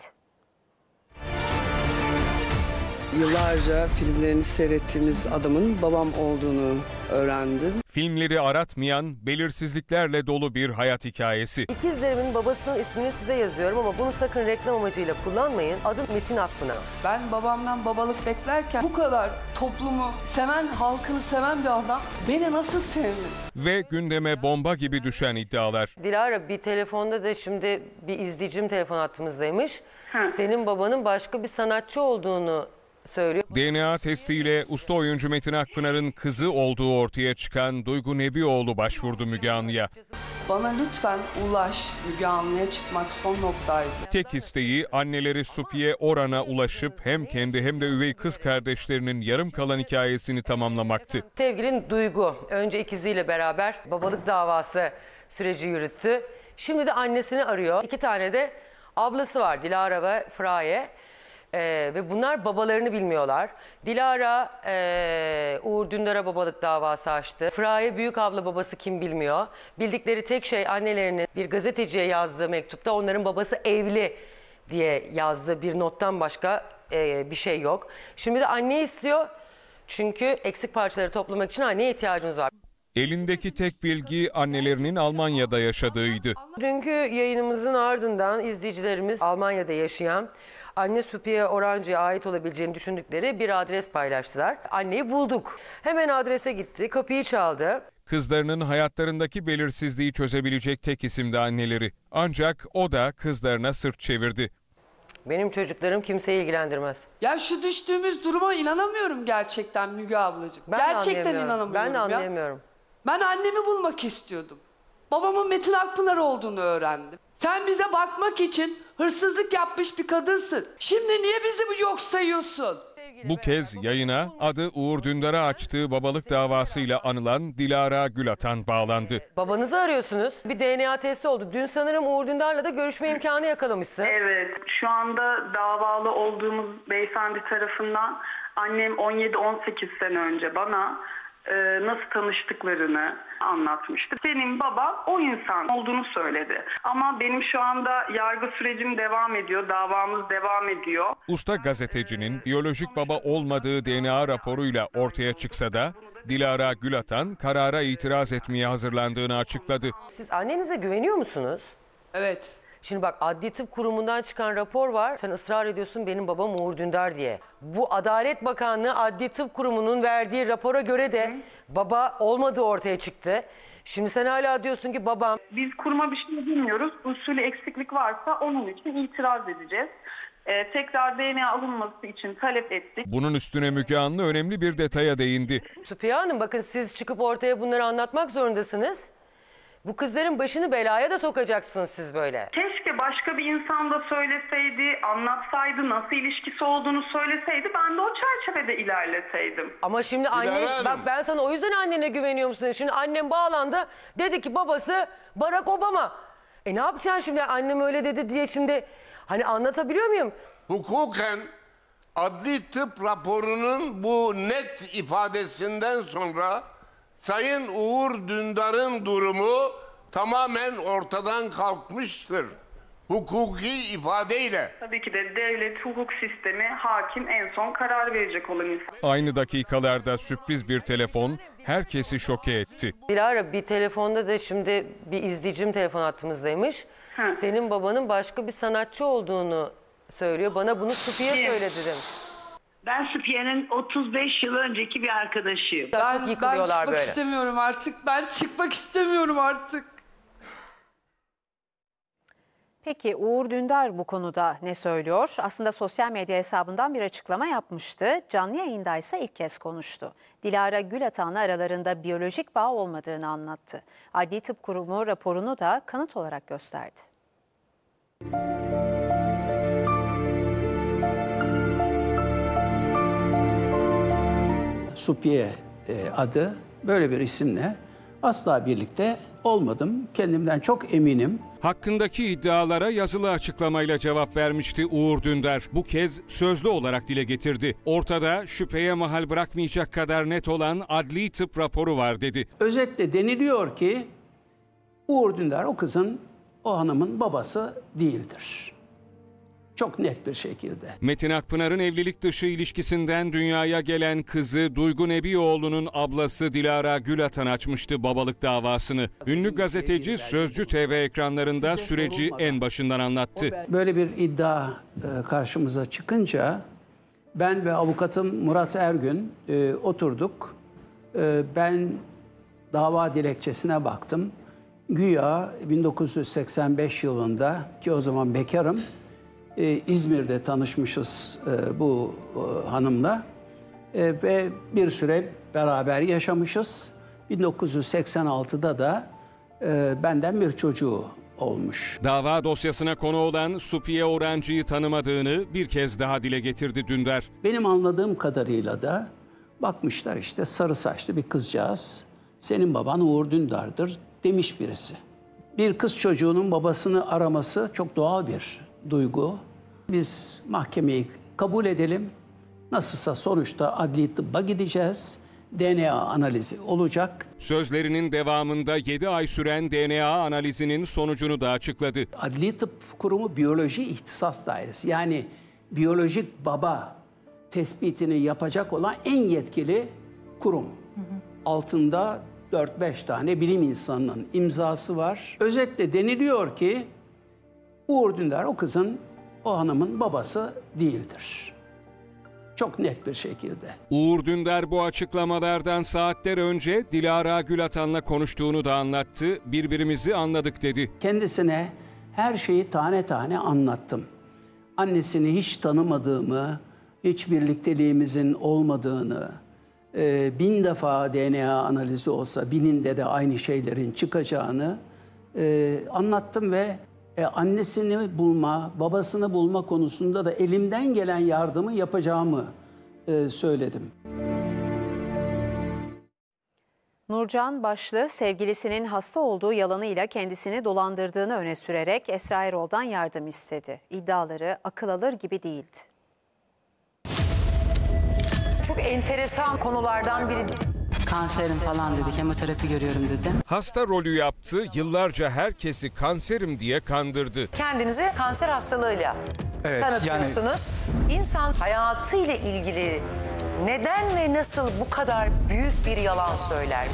Yıllarca filmlerini seyrettiğimiz adamın babam olduğunu öğrendim. Filmleri aratmayan, belirsizliklerle dolu bir hayat hikayesi. İkizlerimin babasının ismini size yazıyorum ama bunu sakın reklam amacıyla kullanmayın. Adım Metin Akpınar. Ben babamdan babalık beklerken bu kadar toplumu seven, halkını seven bir adam beni nasıl sevmedi? Ve gündeme bomba gibi düşen iddialar. Dilara, bir telefonda da şimdi bir izleyicim telefon hattımızdaymış. Ha. Senin babanın başka bir sanatçı olduğunu söylüyor. D N A testiyle usta oyuncu Metin Akpınar'ın kızı olduğu ortaya çıkan Duygu Nebioğlu başvurdu Müge Anlı'ya. Bana lütfen ulaş, Müge Anlı'ya çıkmak son noktaydı. Tek isteği anneleri Supiye Oran'a ulaşıp hem kendi hem de üvey kız kardeşlerinin yarım kalan hikayesini tamamlamaktı. Sevgilin Duygu önce ikiziyle beraber babalık davası süreci yürüttü. Şimdi de annesini arıyor. İki tane de ablası var, Dilara ve Fıraye. Ee, ve bunlar babalarını bilmiyorlar. Dilara e, Uğur Dündar'a babalık davası açtı. Fıraye büyük abla babası kim bilmiyor. Bildikleri tek şey annelerinin bir gazeteciye yazdığı mektupta onların babası evli diye yazdığı bir nottan başka e, bir şey yok. Şimdi de anne istiyor çünkü eksik parçaları toplamak için anneye ihtiyacımız var. Elindeki tek bilgi annelerinin Almanya'da yaşadığıydı. Dünkü yayınımızın ardından izleyicilerimiz Almanya'da yaşayan anne Supiye Orancı'ya ait olabileceğini düşündükleri bir adres paylaştılar. Anneyi bulduk. Hemen adrese gitti, kapıyı çaldı. Kızlarının hayatlarındaki belirsizliği çözebilecek tek isimdi anneleri. Ancak o da kızlarına sırt çevirdi. Benim çocuklarım kimseyi ilgilendirmez. Ya şu düştüğümüz duruma inanamıyorum gerçekten Müge ablacığım. Ben gerçekten inanamıyorum. Ben de ya. anlayamıyorum. Ben annemi bulmak istiyordum. Babamın Metin Akpınar olduğunu öğrendim. Sen bize bakmak için hırsızlık yapmış bir kadınsın. Şimdi niye bizi bu yok sayıyorsun? Bu kez yayına adı Uğur Dündar'a açtığı babalık davasıyla anılan Dilara Gülatan bağlandı. Babanızı arıyorsunuz. Bir D N A testi oldu. Dün sanırım Uğur Dündar'la da görüşme imkanı yakalamışsın. Evet. Şu anda davalı olduğumuz beyefendi tarafından annem on yedi on sekiz sene önce bana e, nasıl tanıştıklarını anlatmıştı. Senin baba o insan olduğunu söyledi. Ama benim şu anda yargı sürecim devam ediyor. Davamız devam ediyor. Usta gazetecinin biyolojik baba olmadığı D N A raporuyla ortaya çıksa da Dilara Gülatan karara itiraz etmeye hazırlandığını açıkladı. Siz annenize güveniyor musunuz? Evet. Şimdi bak Adli Tıp Kurumu'ndan çıkan rapor var. Sen ısrar ediyorsun benim babam Uğur Dündar diye. Bu Adalet Bakanlığı Adli Tıp Kurumu'nun verdiği rapora göre de Hı. baba olmadığı ortaya çıktı. Şimdi sen hala diyorsun ki babam... Biz kuruma bir şey bilmiyoruz. Usulü eksiklik varsa onun için itiraz edeceğiz. Ee, tekrar D N A alınması için talep ettik. Bunun üstüne Müge Anlı önemli bir detaya değindi. Süpiye Hanım bakın siz çıkıp ortaya bunları anlatmak zorundasınız. Bu kızların başını belaya da sokacaksınız siz böyle. Keşke başka bir insan da söyleseydi, anlatsaydı, nasıl ilişkisi olduğunu söyleseydi. Ben de o çerçevede ilerleseydim. Ama şimdi anne, bak ben sana o yüzden annene güveniyor musun? Şimdi annem bağlandı, dedi ki babası Barack Obama. E ne yapacaksın şimdi annem öyle dedi diye şimdi hani anlatabiliyor muyum? Hukuken adli tıp raporunun bu net ifadesinden sonra Sayın Uğur Dündar'ın durumu tamamen ortadan kalkmıştır. Hukuki ifadeyle. Tabii ki de devlet hukuk sistemi hakim en son karar verecek olan insan. Aynı dakikalarda sürpriz bir telefon herkesi şoke etti. Dilara bir telefonda da şimdi bir izleyicim telefon hattımızdaymış. Hı. Senin babanın başka bir sanatçı olduğunu söylüyor. Bana bunu Supiye söyledi demiş. Ben Supiye'nin otuz beş yıl önceki bir arkadaşıyım. Ben, ben çıkmak böyle. istemiyorum artık. Ben çıkmak istemiyorum artık. Peki Uğur Dündar bu konuda ne söylüyor? Aslında sosyal medya hesabından bir açıklama yapmıştı. Canlı yayında ise ilk kez konuştu. Dilara Gülatan'la aralarında biyolojik bağ olmadığını anlattı. Adli Tıp Kurumu raporunu da kanıt olarak gösterdi. Supiye adı böyle bir isimle asla birlikte olmadım. Kendimden çok eminim. Hakkındaki iddialara yazılı açıklamayla cevap vermişti Uğur Dündar. Bu kez sözlü olarak dile getirdi. Ortada şüpheye mahal bırakmayacak kadar net olan adli tıp raporu var dedi. Özetle deniliyor ki Uğur Dündar o kızın, o hanımın babası değildir. Çok net bir şekilde. Metin Akpınar'ın evlilik dışı ilişkisinden dünyaya gelen kızı Duygu Nebioğlu'nun ablası Dilara Gülatan açmıştı babalık davasını. Ünlü gazeteci Sözcü T V ekranlarında süreci en başından anlattı. Böyle bir iddia karşımıza çıkınca ben ve avukatım Murat Ergün e, oturduk. E, ben dava dilekçesine baktım. Güya bin dokuz yüz seksen beş yılında, ki o zaman bekarım, Ee, İzmir'de tanışmışız e, bu e, hanımla e, ve bir süre beraber yaşamışız. bin dokuz yüz seksen altıda da e, benden bir çocuğu olmuş. Dava dosyasına konu olan Supiye Orancı'yı tanımadığını bir kez daha dile getirdi Dündar. Benim anladığım kadarıyla da bakmışlar işte sarı saçlı bir kızcağız, senin baban Uğur Dündar'dır demiş birisi. Bir kız çocuğunun babasını araması çok doğal bir duygu. Biz mahkemeyi kabul edelim. Nasılsa sonuçta adli tıbba gideceğiz. D N A analizi olacak. Sözlerinin devamında yedi ay süren D N A analizinin sonucunu da açıkladı. Adli Tıp Kurumu Biyoloji İhtisas Dairesi, yani biyolojik baba tespitini yapacak olan en yetkili kurum. Hı hı. Altında dört beş tane bilim insanının imzası var. Özetle deniliyor ki Uğur Dündar o kızın, o hanımın babası değildir. Çok net bir şekilde. Uğur Dündar bu açıklamalardan saatler önce Dilara Gülatan'la konuştuğunu da anlattı. Birbirimizi anladık dedi. Kendisine her şeyi tane tane anlattım. Annesini hiç tanımadığımı, hiç birlikteliğimizin olmadığını, e, bin defa D N A analizi olsa bininde de aynı şeylerin çıkacağını e, anlattım ve E, annesini bulma, babasını bulma konusunda da elimden gelen yardımı yapacağımı e, söyledim. Nurcan Başlı, sevgilisinin hasta olduğu yalanıyla kendisini dolandırdığını öne sürerek Esra Erol'dan yardım istedi. İddiaları akıl alır gibi değildi. Çok enteresan konulardan biri. Kanserim falan dedi, kemoterapi görüyorum dedi. Hasta rolü yaptı, yıllarca herkesi kanserim diye kandırdı. Kendinizi kanser hastalığıyla Evet, tanıtıyorsunuz. İnsan hayatıyla ilgili neden ve nasıl bu kadar büyük bir yalan söyler?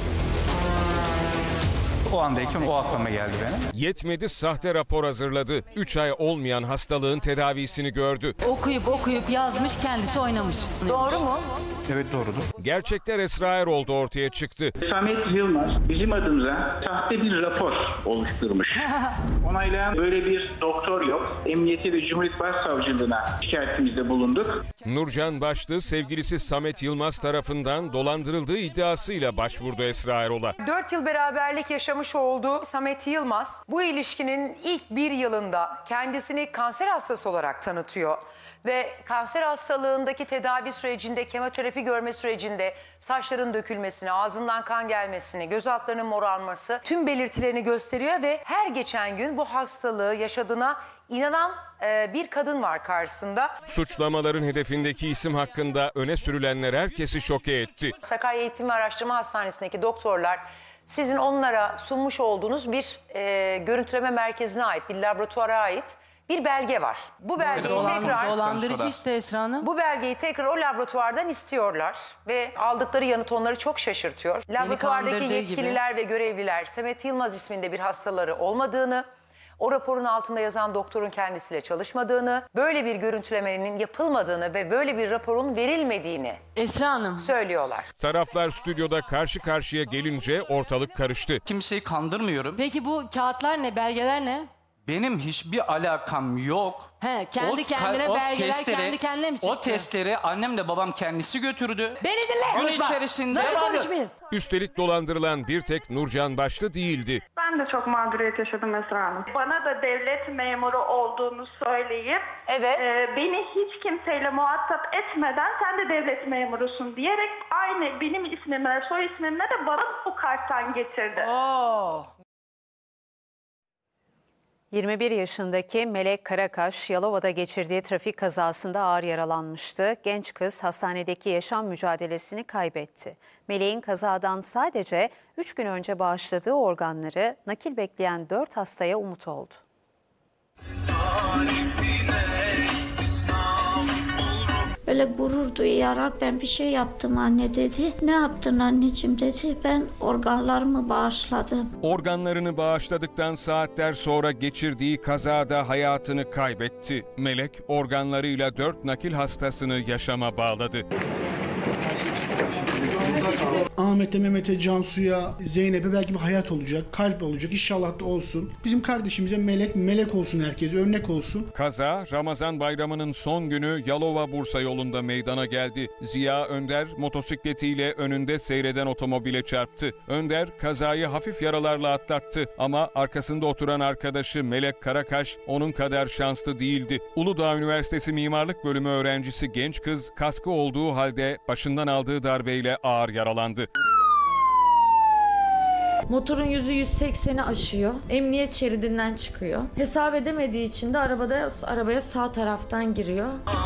O andayken o aklıma geldi benim. Yetmedi, sahte rapor hazırladı. üç ay olmayan hastalığın tedavisini gördü. Okuyup okuyup yazmış, kendisi oynamış. Doğru mu? Evet, doğrudur. Gerçekler Esra Erol'da ortaya çıktı. Samet Yılmaz bizim adımıza sahte bir rapor oluşturmuş. Onaylayan böyle bir doktor yok. Emniyete ve Cumhuriyet Başsavcılığına şikayetimizde bulunduk. Nurcan Başlı, sevgilisi Samet Yılmaz tarafından dolandırıldığı iddiasıyla başvurdu Esra Erol'a. Dört yıl beraberlik yaşamış olduğu Samet Yılmaz bu ilişkinin ilk bir yılında kendisini kanser hastası olarak tanıtıyor. Ve kanser hastalığındaki tedavi sürecinde, kemoterapi görme sürecinde saçların dökülmesini, ağzından kan gelmesini, göz altlarının morarması tüm belirtilerini gösteriyor ve her geçen gün bu hastalığı yaşadığına inanan e, bir kadın var karşısında. Suçlamaların hedefindeki isim hakkında öne sürülenler herkesi şoke etti. Sakarya Eğitim ve Araştırma Hastanesi'ndeki doktorlar sizin onlara sunmuş olduğunuz bir e, görüntüleme merkezine ait, bir laboratuvara ait bir belge var. Bu belgeyi Dolan, tekrar dolandırıcı işte Esra Hanım. Bu belgeyi tekrar o laboratuvardan istiyorlar ve aldıkları yanıt onları çok şaşırtıyor. Laboratuvardaki yetkililer gibi ve görevliler Samet Yılmaz isminde bir hastaları olmadığını, o raporun altında yazan doktorun kendisiyle çalışmadığını, böyle bir görüntülemenin yapılmadığını ve böyle bir raporun verilmediğini Esra Hanım söylüyorlar. Taraflar stüdyoda karşı karşıya gelince ortalık karıştı. Kimseyi kandırmıyorum. Peki bu kağıtlar ne, belgeler ne? Benim hiçbir alakam yok. He, kendi O kendine ka- o belgeler testleri- kendi kendine mi çıktı? O testleri annemle babam kendisi götürdü. Beni dinle. Gün Konuşma. içerisinde... Böyle konuşmayın. Üstelik dolandırılan bir tek Nurcan Başlı değildi. Ben de çok mağduriyet yaşadım Esra Hanım. Bana da devlet memuru olduğunu söyleyip evet. e, beni hiç kimseyle muhatap etmeden sen de devlet memurusun diyerek aynı benim ismimle soy ismimle de bana bu karttan getirdi. Oo. yirmi bir yaşındaki Melek Karakaş, Yalova'da geçirdiği trafik kazasında ağır yaralanmıştı. Genç kız hastanedeki yaşam mücadelesini kaybetti. Melek'in kazadan sadece üç gün önce bağışladığı organları nakil bekleyen dört hastaya umut oldu. Böyle gurur duyarak ben bir şey yaptım anne dedi. Ne yaptın anneciğim dedi. Ben organlarımı bağışladım. Organlarını bağışladıktan saatler sonra geçirdiği kazada hayatını kaybetti. Melek organlarıyla dört nakil hastasını yaşama bağladı. Ahmet'e, Mehmet'e, Cansu'ya, Zeynep'e belki bir hayat olacak, kalp olacak. İnşallah da olsun. Bizim kardeşimize melek, melek olsun herkese, örnek olsun. Kaza Ramazan bayramının son günü Yalova-Bursa yolunda meydana geldi. Ziya Önder motosikletiyle önünde seyreden otomobile çarptı. Önder kazayı hafif yaralarla atlattı ama arkasında oturan arkadaşı Melek Karakaş onun kadar şanslı değildi. Uludağ Üniversitesi Mimarlık Bölümü öğrencisi genç kız kaskı olduğu halde başından aldığı darbeyle ağır yaralandı. Motorun yüzü yüz sekseni aşıyor. Emniyet şeridinden çıkıyor. Hesap edemediği için de arabada arabaya sağ taraftan giriyor.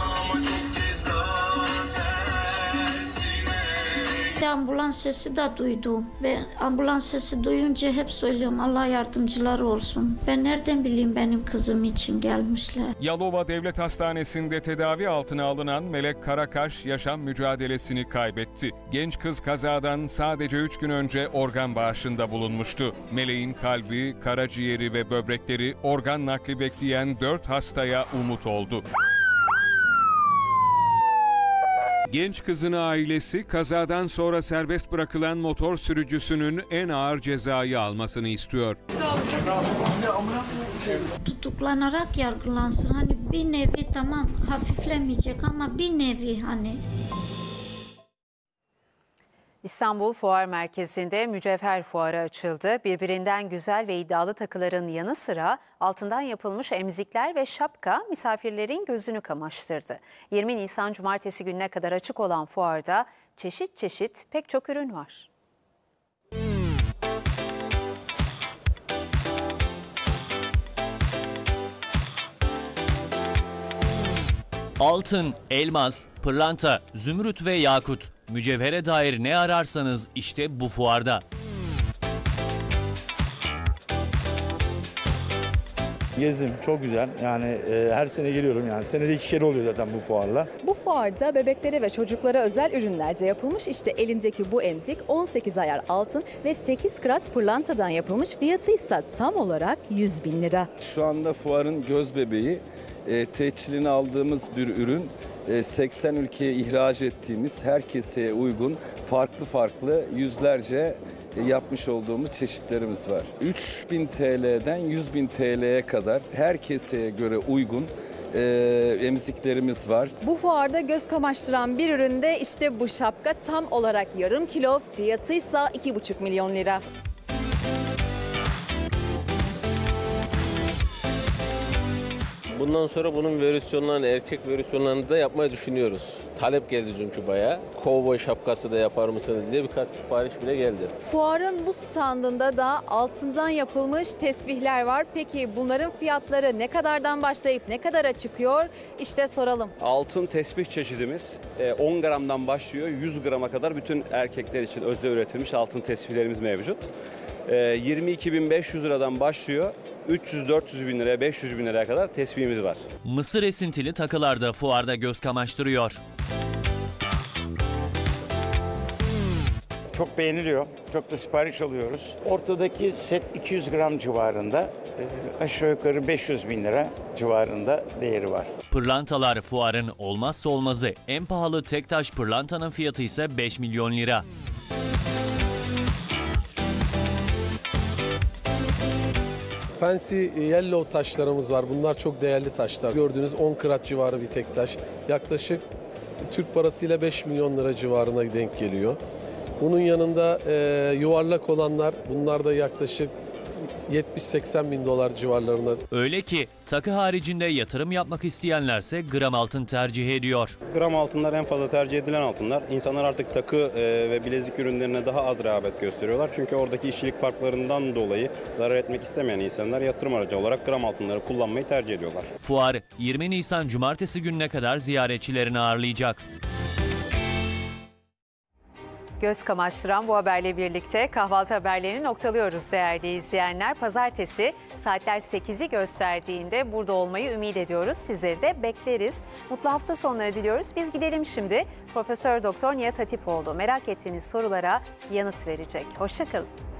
Ambulans sesi de duydum ve ambulans sesi duyunca hep söylüyorum Allah yardımcıları olsun. Ben nereden bileyim benim kızım için gelmişler. Yalova Devlet Hastanesi'nde tedavi altına alınan Melek Karakaş yaşam mücadelesini kaybetti. Genç kız kazadan sadece üç gün önce organ bağışında bulunmuştu. Melek'in kalbi, karaciğeri ve böbrekleri organ nakli bekleyen dört hastaya umut oldu. Genç kızın ailesi kazadan sonra serbest bırakılan motor sürücüsünün en ağır cezayı almasını istiyor. Tutuklanarak yargılansın. Hani bir nevi tamam hafiflemeyecek ama bir nevi hani. İstanbul Fuar Merkezi'nde mücevher fuarı açıldı. Birbirinden güzel ve iddialı takıların yanı sıra altından yapılmış emzikler ve şapka misafirlerin gözünü kamaştırdı. yirmi Nisan Cumartesi gününe kadar açık olan fuarda çeşit çeşit pek çok ürün var. Altın, elmas, pırlanta, zümrüt ve yakut. Mücevhere dair ne ararsanız işte bu fuarda. Gezdim, çok güzel. Yani e, her sene geliyorum yani. Senede iki kere oluyor zaten bu fuarla. Bu fuarda bebeklere ve çocuklara özel ürünlerce yapılmış. İşte elindeki bu emzik on sekiz ayar altın ve sekiz karat pırlantadan yapılmış. Fiyatı ise tam olarak yüz bin lira. Şu anda fuarın göz bebeği, e, tescilini aldığımız bir ürün. seksen ülkeye ihraç ettiğimiz, her keseye uygun farklı farklı yüzlerce yapmış olduğumuz çeşitlerimiz var. üç bin T L'den yüz bin T L'ye kadar her keseye göre uygun e, emziklerimiz var. Bu fuarda göz kamaştıran bir üründe işte bu şapka, tam olarak yarım kilo, fiyatı ise iki buçuk milyon lira. Bundan sonra bunun versiyonlarını, erkek versiyonlarını da yapmayı düşünüyoruz. Talep geldi çünkü bayağı. Kovboy şapkası da yapar mısınız diye birkaç sipariş bile geldi. Fuarın bu standında da altından yapılmış tesbihler var. Peki bunların fiyatları ne kadardan başlayıp ne kadara çıkıyor? İşte soralım. Altın tesbih çeşidimiz on gramdan başlıyor. yüz grama kadar bütün erkekler için özel üretilmiş altın tesbihlerimiz mevcut. yirmi iki bin beş yüz liradan başlıyor. üç yüz dört yüz bin liraya, beş yüz bin liraya kadar tesbihimiz var. Mısır esintili takılar da fuarda göz kamaştırıyor. Çok beğeniliyor. Çok da sipariş alıyoruz. Ortadaki set iki yüz gram civarında. Aşağı yukarı beş yüz bin lira civarında değeri var. Pırlantalar fuarın olmazsa olmazı. En pahalı tek taş pırlantanın fiyatı ise beş milyon lira. Fancy yellow taşlarımız var. Bunlar çok değerli taşlar. Gördüğünüz on karat civarı bir tek taş. Yaklaşık Türk parasıyla beş milyon lira civarına denk geliyor. Bunun yanında e, yuvarlak olanlar, bunlar da yaklaşık yetmiş seksen bin dolar civarlarına. Öyle ki takı haricinde yatırım yapmak isteyenlerse gram altın tercih ediyor. Gram altınlar en fazla tercih edilen altınlar. İnsanlar artık takı e, ve bilezik ürünlerine daha az rağbet gösteriyorlar. Çünkü oradaki işçilik farklarından dolayı zarar etmek istemeyen insanlar yatırım aracı olarak gram altınları kullanmayı tercih ediyorlar. Fuar yirmi Nisan Cumartesi gününe kadar ziyaretçilerini ağırlayacak. Göz kamaştıran bu haberle birlikte kahvaltı haberlerini noktalıyoruz değerli izleyenler. Pazartesi saatler sekizi gösterdiğinde burada olmayı ümit ediyoruz. Sizleri de bekleriz. Mutlu hafta sonları diliyoruz. Biz gidelim şimdi. Profesör Doktor Nihat Hatipoğlu merak ettiğiniz sorulara yanıt verecek. Hoşça kalın.